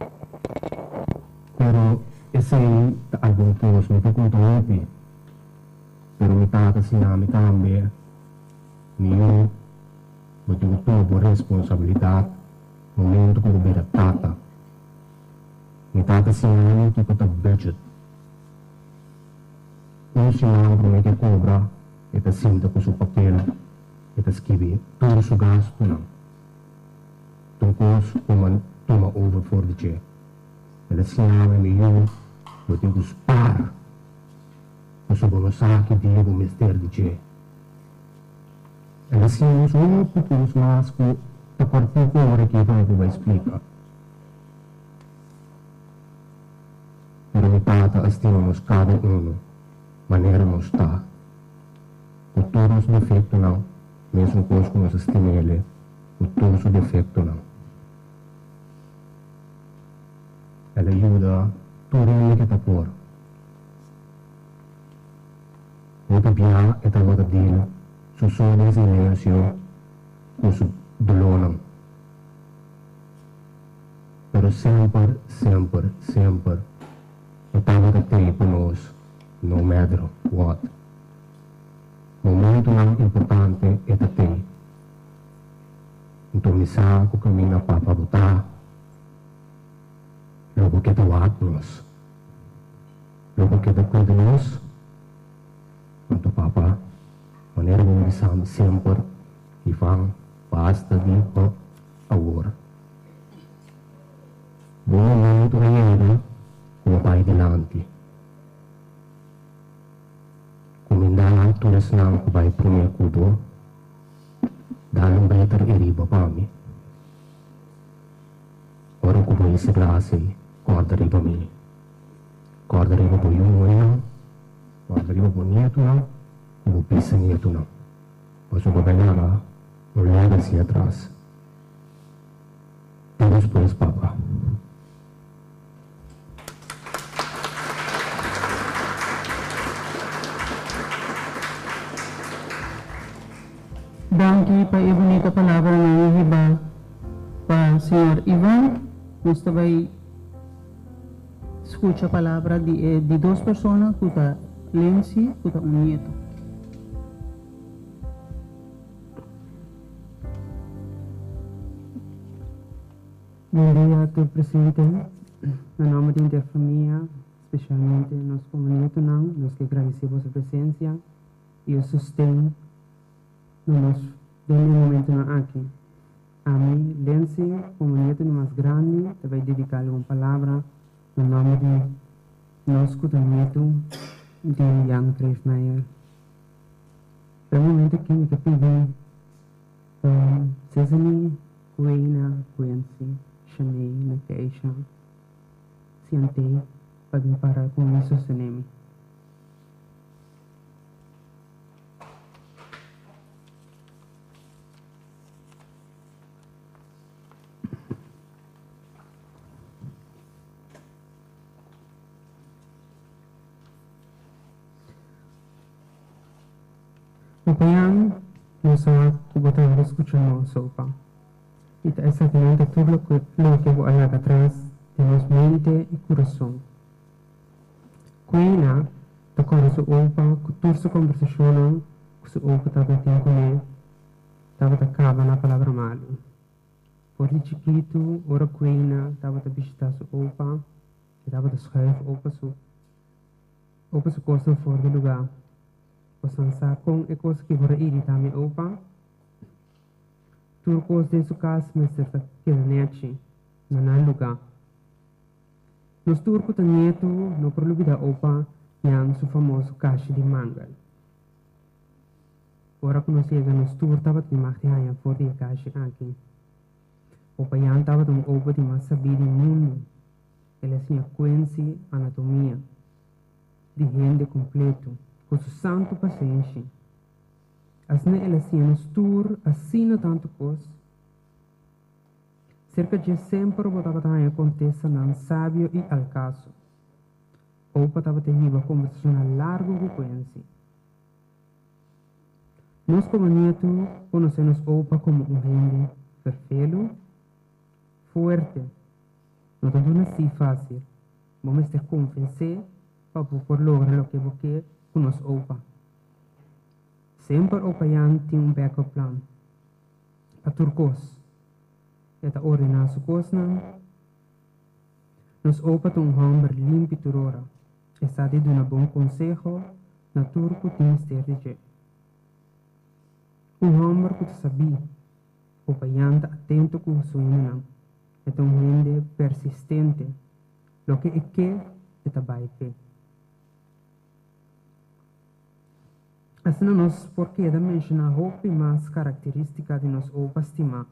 Pero esse aí tá algo que me tô contando opi. Pero me tata assim a me também, nenhum, eu tenho toda a responsabilidade. Momento que eu bira tata. Me tata assim a que eu tô budget. Um sinal para mim que cobra, esta cinta com seu papel, esta escrever todo o seu gasto não. Então coisa como toma over for the check. Esta sinal é melhor, eu tenho que spar. Eu sou bom saque de o mister de check. Esta sinal é um pouco mais que a partir de agora que eu vou explicar. Pero mi tata estimamos cada um, maneira não está. Com todos os defeitos não, mesmo coisa que nós estimamos ele, com todos os defeitos não. Ela ajuda tudo o que está por. Outra piada é a outra dele, su sua resiliência, com su dolor não. Pero sempre, sempre, sempre, eu estava a ter por nós, no matter what. Momento não importante é a ter. Então, me sabe o caminho para botar. Logo que tu nós. Logo que tu cuida nós. Então, papa, maneira como me sempre, e vão, basta de agora. Bom momento ainda, como vai delante. Comendar toda senang que vai primeiro cubo, dar um better eriba para mim. Ora que vai se classe, corda riba mim. Corda riba por um ano, corda riba por nieto não, ou pisa nieto não. Pois o governar não leva assim atrás. E depois, papa. Danke pa a bonita palavra ng iba pa senhor Ivan. Gusto vai escucha a palavra de, de duas pessoas, kuta Lency, kuta um nieto. Bom dia, senhor presidente. No nome da família, especialmente nós como nieto, nós que agradecemos a presença e o sustento. No nos dende momento na aqui. A mim, Lency, como nieto mais grande, te vai dedicar uma palavra no nome de nosso nieto de Jan Kreismeijer. Para o momento que me pedi, um, Sesame, Kuena, Quincy, Shanae, Nakeisha, Siante, para me parar com o sosteneme. Apoiando, nós só botamos escutando sopa. E é exatamente tudo o que vou olhar atrás de nossa mente e coração. Quina, da quando se opa, com toda essa conversação, que se opa estava tendo com ele, estava a cava na palavra mal. Por de chiquito, ora Quina, estava a visitar se opa, estava a escrever opa su, opa su coisa fora do lugar. Pasang sakong e coisa que vora irritar me opa. turcos de su casa, mister Kedanechi, nanan lugar. Nos turcos de nieto, no por olvidar opa, yan su famoso caixa de mangal. Ora que nos llega nos tur tabat de machti hayan for de caixa aqui. Opa yan tabat um opa de mas saber do mundo. Ela tinha conhece anatomia de rende completo, com seu santo paciência. Assim ela tinha nos tur, assim não tanto coisa. Cerca de sempre botava também acontece não sábio e alcaço. Opa estava tendo uma conversação larga com conhece. Nós como neto conhecemos opa como um rende perfeito, forte. Não é tudo assim fácil. Vamos ter convencer para por lograr o que você com nós opa. Sempre opa yan tem um backup plan. Para turcos. Eta ordenar su coisa. Nos opa tem um homem limpo e turora. Está de um bom conselho na turco tem estratégia. Um homem que tu sabia. Opa yan está atento com o sonho não. É um rende persistente. Lo que é que é trabalho que. Assim nós porque da mencionar roupa mais característica de nós opa estimar.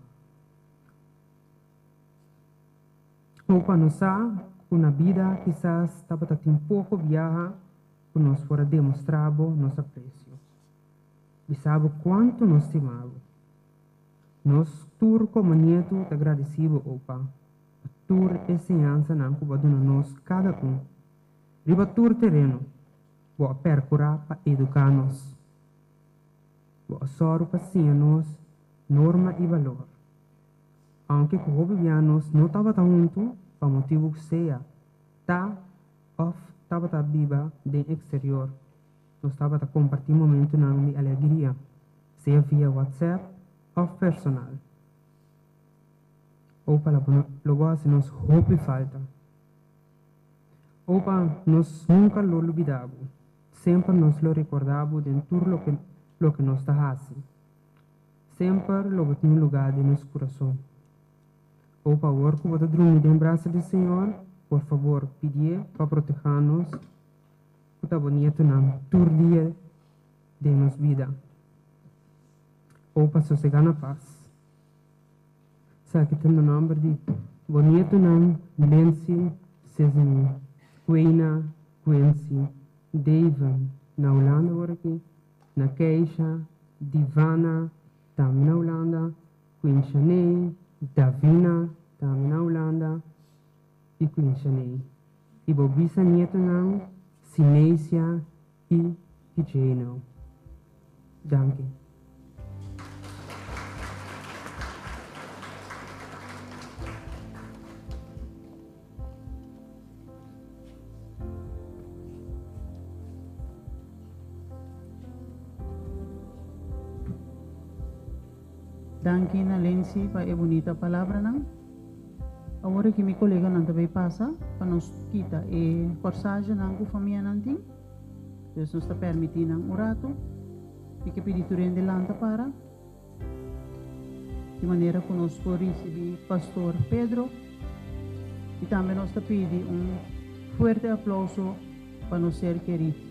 Opa nos sabe que na vida quizás estava tem pouco viaja que nós fora demonstrar nosso apreço. E sabe quanto nós estimamos. Nós tur como neto te agradecido opa. Tur ensinança não que dona nós cada um. Riba tur terreno. Boa percurar para educar-nos. Boa soro para ensinar-nos norma e valor. Aunque que o vivianos não estava junto, para motivo que seja, tá off estava tá viva de exterior. Nós estava tá compartilhando momento não de alegria, seja via WhatsApp ou personal. Ou para logo se nos roupa falta. Ou para nós nunca lo olvidamos, sempre nos lo recordamos de tudo lo que lo que nos está fazendo. Sempre lo tem um lugar de nosso coração. Ou para o que você dormir em braço do Senhor, por favor, pedir para proteger-nos, que está bonito na todo dia de nossa vida. Ou para sossegar na paz. Sabe que tem o nome de bonito na Nancy, Sesame, Queina, Quincy, David, na Holanda agora aqui, na Keisha, Divana, também na Holanda, Queen Shanae, Davina, também na Holanda, e Queen Shanae. E Bobisa Nieto não, Sinésia e Pijeno. Danke. Danke na Lency para a bonita palavra não. Agora que meu colega não também passa para nos kita e corsagem não com família não tem. Deus nos está permitindo um rato e que pedir de lanta para de maneira que nós podemos receber pastor Pedro e também nós está pedindo um forte aplauso para nos ser querido.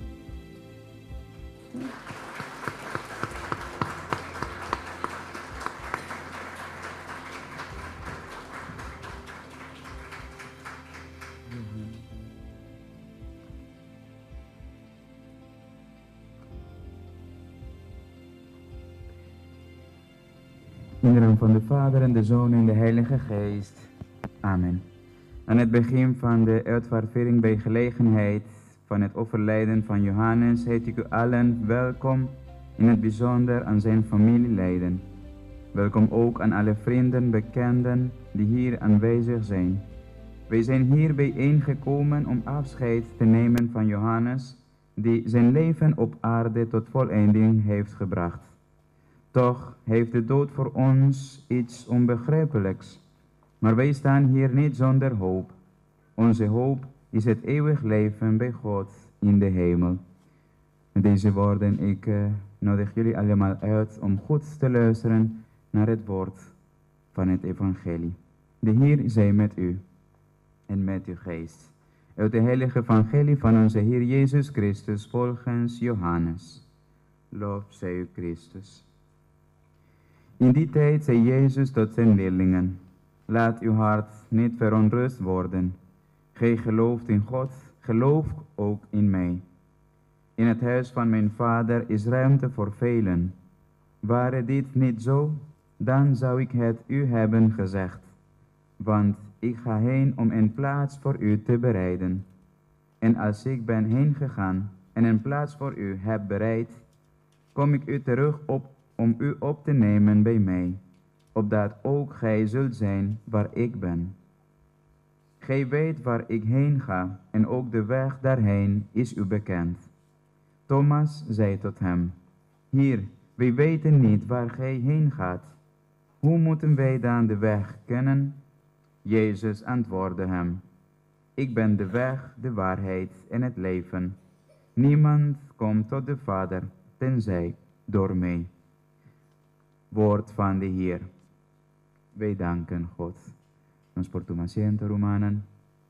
In de naam van de Vader en de Zoon en de Heilige Geest. Amen. Aan het begin van de uitvaartviering bij gelegenheid van het overlijden van Johannes heet ik u allen welkom, in het bijzonder aan zijn familieleden. Welkom ook aan alle vrienden, bekenden die hier aanwezig zijn. Wij zijn hier bijeengekomen om afscheid te nemen van Johannes, die zijn leven op aarde tot voleinding heeft gebracht. Toch heeft de dood voor ons iets onbegrijpelijks. Maar wij staan hier niet zonder hoop. Onze hoop is het eeuwig leven bij God in de hemel. Met deze woorden, ik uh, nodig jullie allemaal uit om goed te luisteren naar het woord van het evangelie. De Heer zij met u en met uw geest. Uit de heilige evangelie van onze Heer Jezus Christus volgens Johannes. Lof zij u Christus. In die tijd zei Jezus tot zijn leerlingen, laat uw hart niet verontrust worden. Gij gelooft in God, geloof ook in mij. In het huis van mijn vader is ruimte voor velen. Ware dit niet zo, dan zou ik het u hebben gezegd. Want ik ga heen om een plaats voor u te bereiden. En als ik ben heen gegaan en een plaats voor u heb bereid, kom ik u terug op om u op te nemen bij mij, opdat ook gij zult zijn waar ik ben. Gij weet waar ik heen ga, en ook de weg daarheen is u bekend. Thomas zei tot hem, Heer, wij weten niet waar gij heen gaat. Hoe moeten wij dan de weg kennen? Jezus antwoordde hem, ik ben de weg, de waarheid en het leven. Niemand komt tot de Vader, tenzij door mij. Woord van de Heer. Wij danken God. Nos por tu asiento, Rumanan.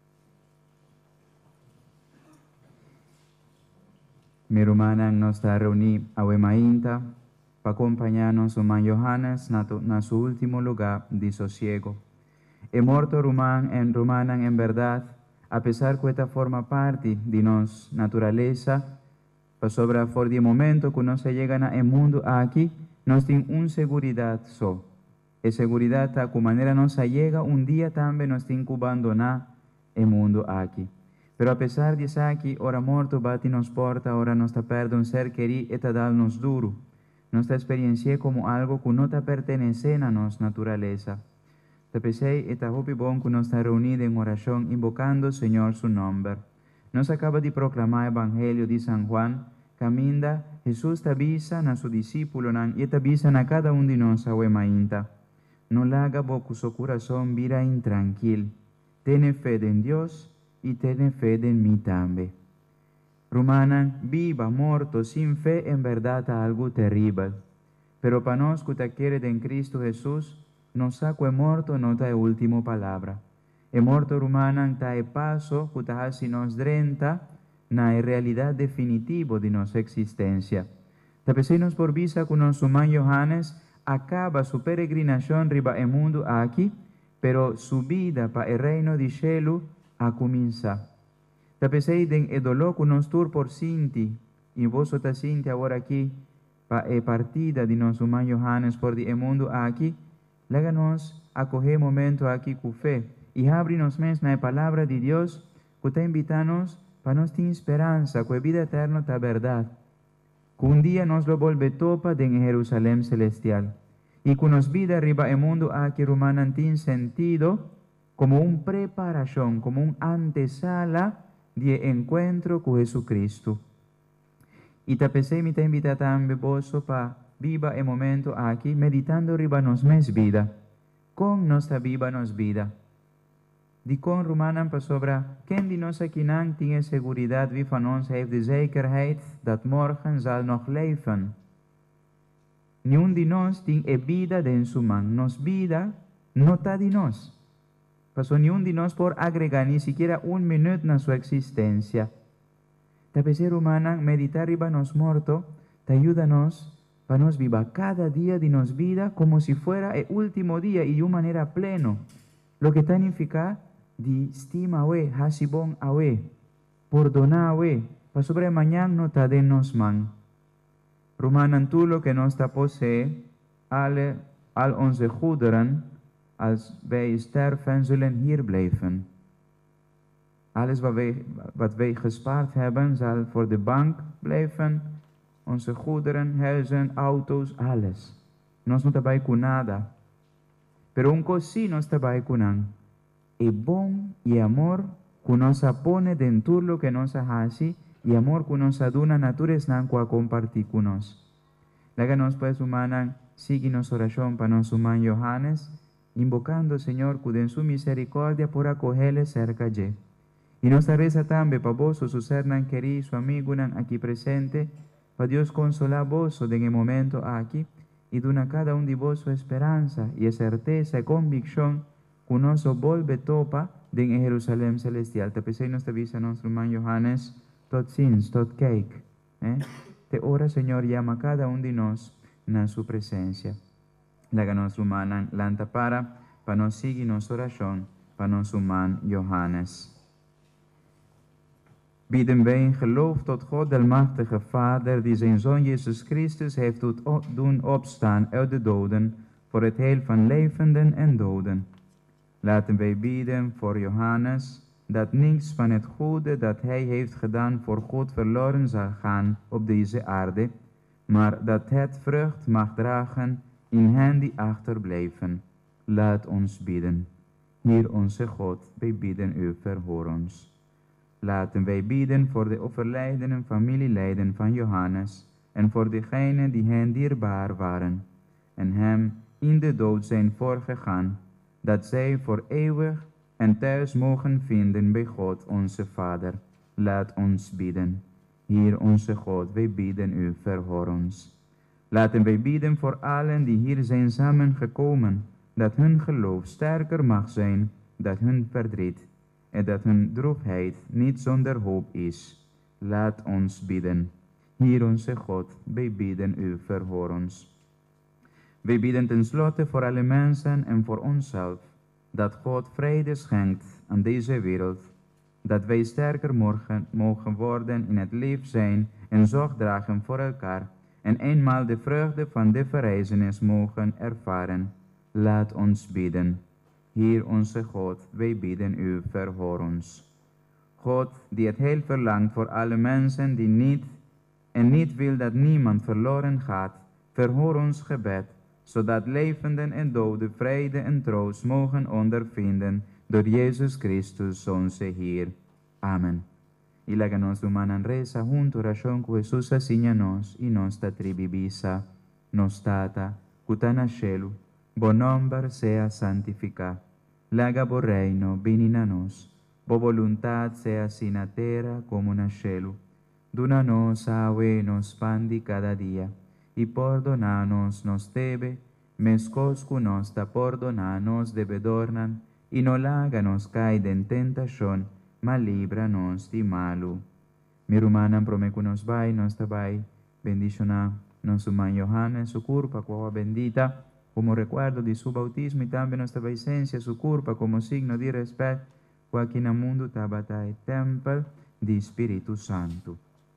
Mi Rumanan nos está reunido a Wemainta para acompañarnos a man Johannes na, tu, na su último lugar de sosiego. He morto Ruman en Rumanan en verdad, a pesar que esta forma parte de nos naturaleza, para sobre for de momento que no se llegan a el mundo aquí, nos tiene una seguridad so. E seguridad ta cu manera nos llega un día también nos tiene que abandonar el mundo aquí. Pero a pesar de eso aquí, ora morto bati nos porta, ora nos ta perde un ser querido eta dal nos duro. Nos ta experiencia como algo que no ta pertenece a nos naturaleza. Te pensé eta hopi bon que nos ta reunido en oración invocando Señor su nombre. Nos acaba de proclamar el Evangelio de San Juan, caminda Jesús te avisa a su discípulo y te avisa a cada uno de nos a Wemainta. No la haga bocu su corazón vira intranquil. Tiene fe en Dios y tiene fe en mí también. Rumanan, viva, morto, sin fe en verdad a algo terrible. Pero para nos que te quiere en Cristo Jesús, no saco e morto no ta e último palabra. E morto Rumanan ta e paso que ta si nos drenta na e realidad definitivo de nuestra existencia. Tapecemos por visa que nos man Johannes acaba su peregrinación riba el mundo aquí, pero su vida para el reino de cielo a comienza. Tapecei den e dolor que nos tur por sinti, y vos ta sinti ahora aquí, pa e partida de nos man Johannes por el mundo aquí, léganos a coger momento aquí con fe, y abrinos mes na palabra de Dios, que te invitanos para nos tener esperanza, que vida eterna ta verdad. Que un día nos lo volve topa en Jerusalén celestial. Y que nos vida arriba el mundo aquí Rumanan tiene sentido como una preparación, como un antesala de encuentro con Jesucristo. Y te pensé, me te invita también vos para viva el momento aquí, meditando arriba nos mes vida. Con nuestra viva nos vida. Die kon Romanen pas sobra, ken die nos akinang tinge seguridad wie van ons heeft de zekerheid dat morgen zal nog leven. Niun di nos ting e vida den su man, nos vida no ta di nos. Paso niun di nos por agregar ni siquiera un minuto na su existencia. Ta pese Romanen meditar riba nos morto, te ayúdanos para nos viva cada día de nos vida como si fuera el último día y de una manera pleno. Lo que significa di stima we, hasibong awe, perdona we, pa sobre mañana no ta de nos man. Romanan tu lo que nos ta posee, alle, al onze goederen, als wij sterven, zullen hier blijven. Alles wat wij, wat wij gespaard hebben, zal voor de bank blijven, onze goederen, huizen, auto's, alles. Nos no tabay con nada. Pero un così nos tabay kunan. E bon y amor que nos pone dentro lo que nos hace y amor que nos aduna natures nan qua compartir con nos. Láganos pues humanan, síguenos oración para nos human Johannes, invocando Señor que en su misericordia por acogerle cerca de. Y nos reza también para vos, su ser nan querido, su amigo nan aquí presente, para Dios consolar vos en el momento aquí, y duna cada un de vos su esperanza y certeza y convicción que nos volve topa de en Jerusalén celestial. Te pensé nos te visa nuestro hermano Johannes, tot sins, tot cake. ¿eh? Te ora, Señor, llama a cada uno de nos en su presencia. Laga nuestro hermano lanta para, para nos seguir nuestra oración, para nuestro hermano Johannes. Bieden wij in geloof tot God, de Almachtige Vader, die zijn Zoon Jezus Christus heeft doen opstaan uit de doden, voor het heil van levenden en doden. Laten wij bidden voor Johannes, dat niets van het goede dat hij heeft gedaan voor God verloren zal gaan op deze aarde, maar dat het vrucht mag dragen in hen die achterblijven. Laat ons bidden. Heer onze God, wij bidden u, verhoor ons. Laten wij bidden voor de overlijdene familieleden van Johannes en voor degenen die hen dierbaar waren en hem in de dood zijn voorgegaan, dat zij voor eeuwig en thuis mogen vinden bij God onze Vader. Laat ons bidden. Heer onze God, wij bidden u, verhoor ons. Laten wij bidden voor allen die hier zijn samengekomen, dat hun geloof sterker mag zijn dan hun verdriet, en dat hun droefheid niet zonder hoop is. Laat ons bidden. Heer onze God, wij bidden u, verhoor ons. Wij bidden tenslotte voor alle mensen en voor onszelf, dat God vrede schenkt aan deze wereld, dat wij sterker mogen, mogen worden in het lief zijn en zorg dragen voor elkaar, en eenmaal de vreugde van de verrijzenis mogen ervaren. Laat ons bidden. Heer onze God, wij bidden u, verhoor ons. God, die het heil verlangt voor alle mensen die niet en niet wil dat niemand verloren gaat, verhoor ons gebed, zodat levenden en doden vrede en troost mogen ondervinden door Jezus Christus, onze Heer. Amen. Ilaganos humanan reza junto oración que Jesús asignanos y nos ta tribibisa, nos tata, cutana shelu, bo nombre sea santificado. Laga bo reino, vinina nos, bo voluntad sea sin a terra como na cielo. Duna nos awe nos pan di cada día, y perdonanos nos debe, mescos cu nos ta perdonanos debedornan, y no láganos caide en tentación, mas líbranos di malo. Mi rumanan promecu nos vai, nos tabai, bendiciona nos human Johannes, su curpa, cuava bendita, como recuerdo de su bautismo y también nuestra presencia, su culpa como signo de respeto, cualquier mundo tabata el templo de Espíritu Santo.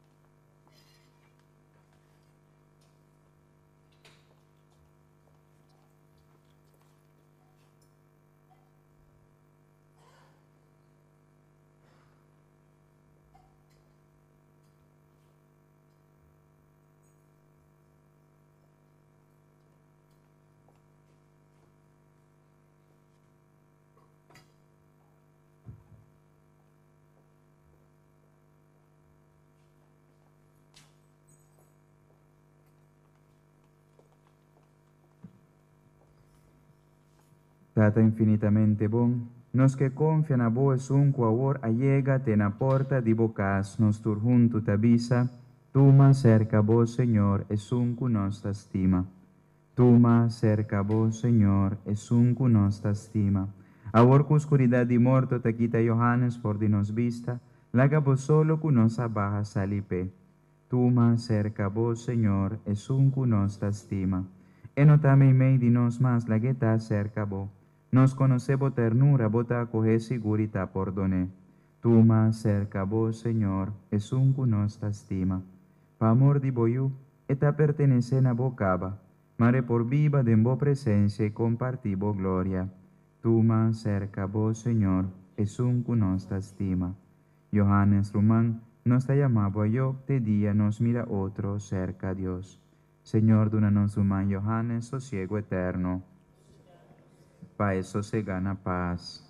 Tata infinitamente bon, nos que confian a vos un cuavor allégate na porta di bocas, nos tur junto tabisa, tuma cerca vos, Señor, es un cu nostra estima. Tuma cerca vos, Señor, es un cu nostra estima. Ahor cu oscuridad di morto te quita Johannes por di nos vista, laga vos solo cu nos abaja salipe. Tuma cerca vos, Señor, es un cu nostra estima. E notame mei di nos mas lagueta cerca vos. Nos conocebo ternura, bota acoge sigurita por doné. Tuma cerca vos, Señor, es un cu nostra estima. Pa amor di boyu, eta pertenecen a bocaba, mare por viva de bo presencia y compartibo gloria. Tuma cerca vos, Señor, es un cu nostra estima. Johannes Rumán, nos te llamaba yo, te día nos mira otro cerca a Dios. Señor, dunanos Rumán Johannes, sosiego eterno. Pa eso se gana paz.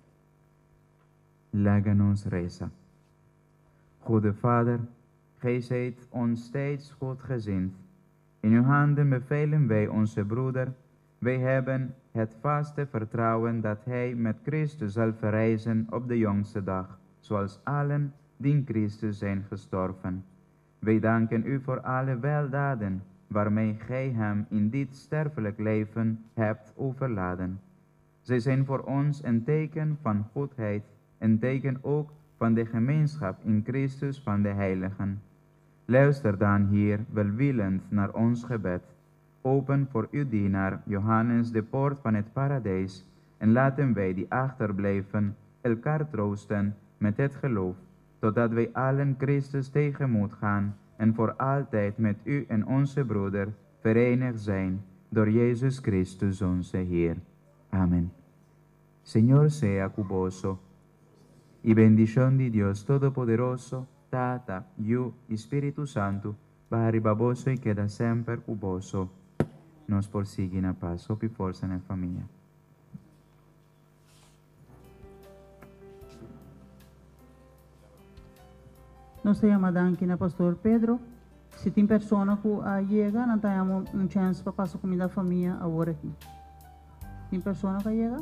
Láganos reza. Goede Vader, gij zijt ons steeds goedgezind. In uw handen bevelen wij onze broeder. Wij hebben het vaste vertrouwen dat hij met Christus zal verrijzen op de jongste dag, zoals allen die in Christus zijn gestorven. Wij danken u voor alle weldaden waarmee gij hem in dit sterfelijk leven hebt overladen. Zij zijn voor ons een teken van goedheid, een teken ook van de gemeenschap in Christus van de heiligen. Luister dan, Heer, welwillend naar ons gebed. Open voor uw dienaar Johannes de poort van het paradijs en laten wij die achterblijven elkaar troosten met het geloof, totdat wij allen Christus tegemoet gaan en voor altijd met u en onze broeder verenigd zijn door Jezus Christus onze Heer. Amen. Señor sea cuboso, y bendición de Dios Todopoderoso, Tata, Hijo y Espíritu Santo, baja baboso y queda siempre cuboso. Nos persigue na paz, hope y fuerza en la familia. Nós temos danke na pastor Pedro. Se tem pessoa que uh, chega, não temos um chance para passar comida à família agora aqui. Tem pessoa que chega?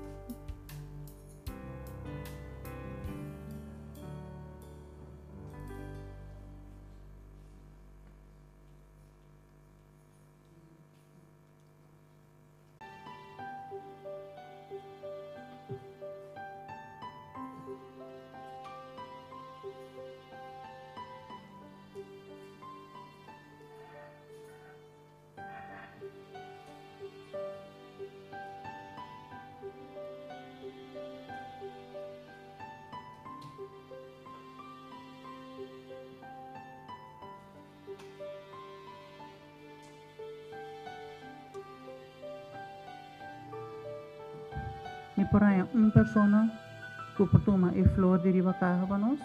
E por aí, uma pessoa que pode tomar a flor de riba carro para nós.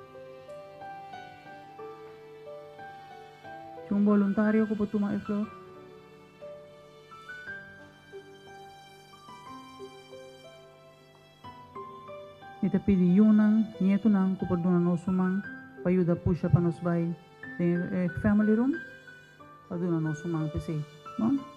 Um voluntário que pode tomar a flor. E te pedi Yunan, Nieto Nan, que pode donar nosso mão para ajudar a puxar para nós vai. Tem family room para donar nosso mão, que sei, não?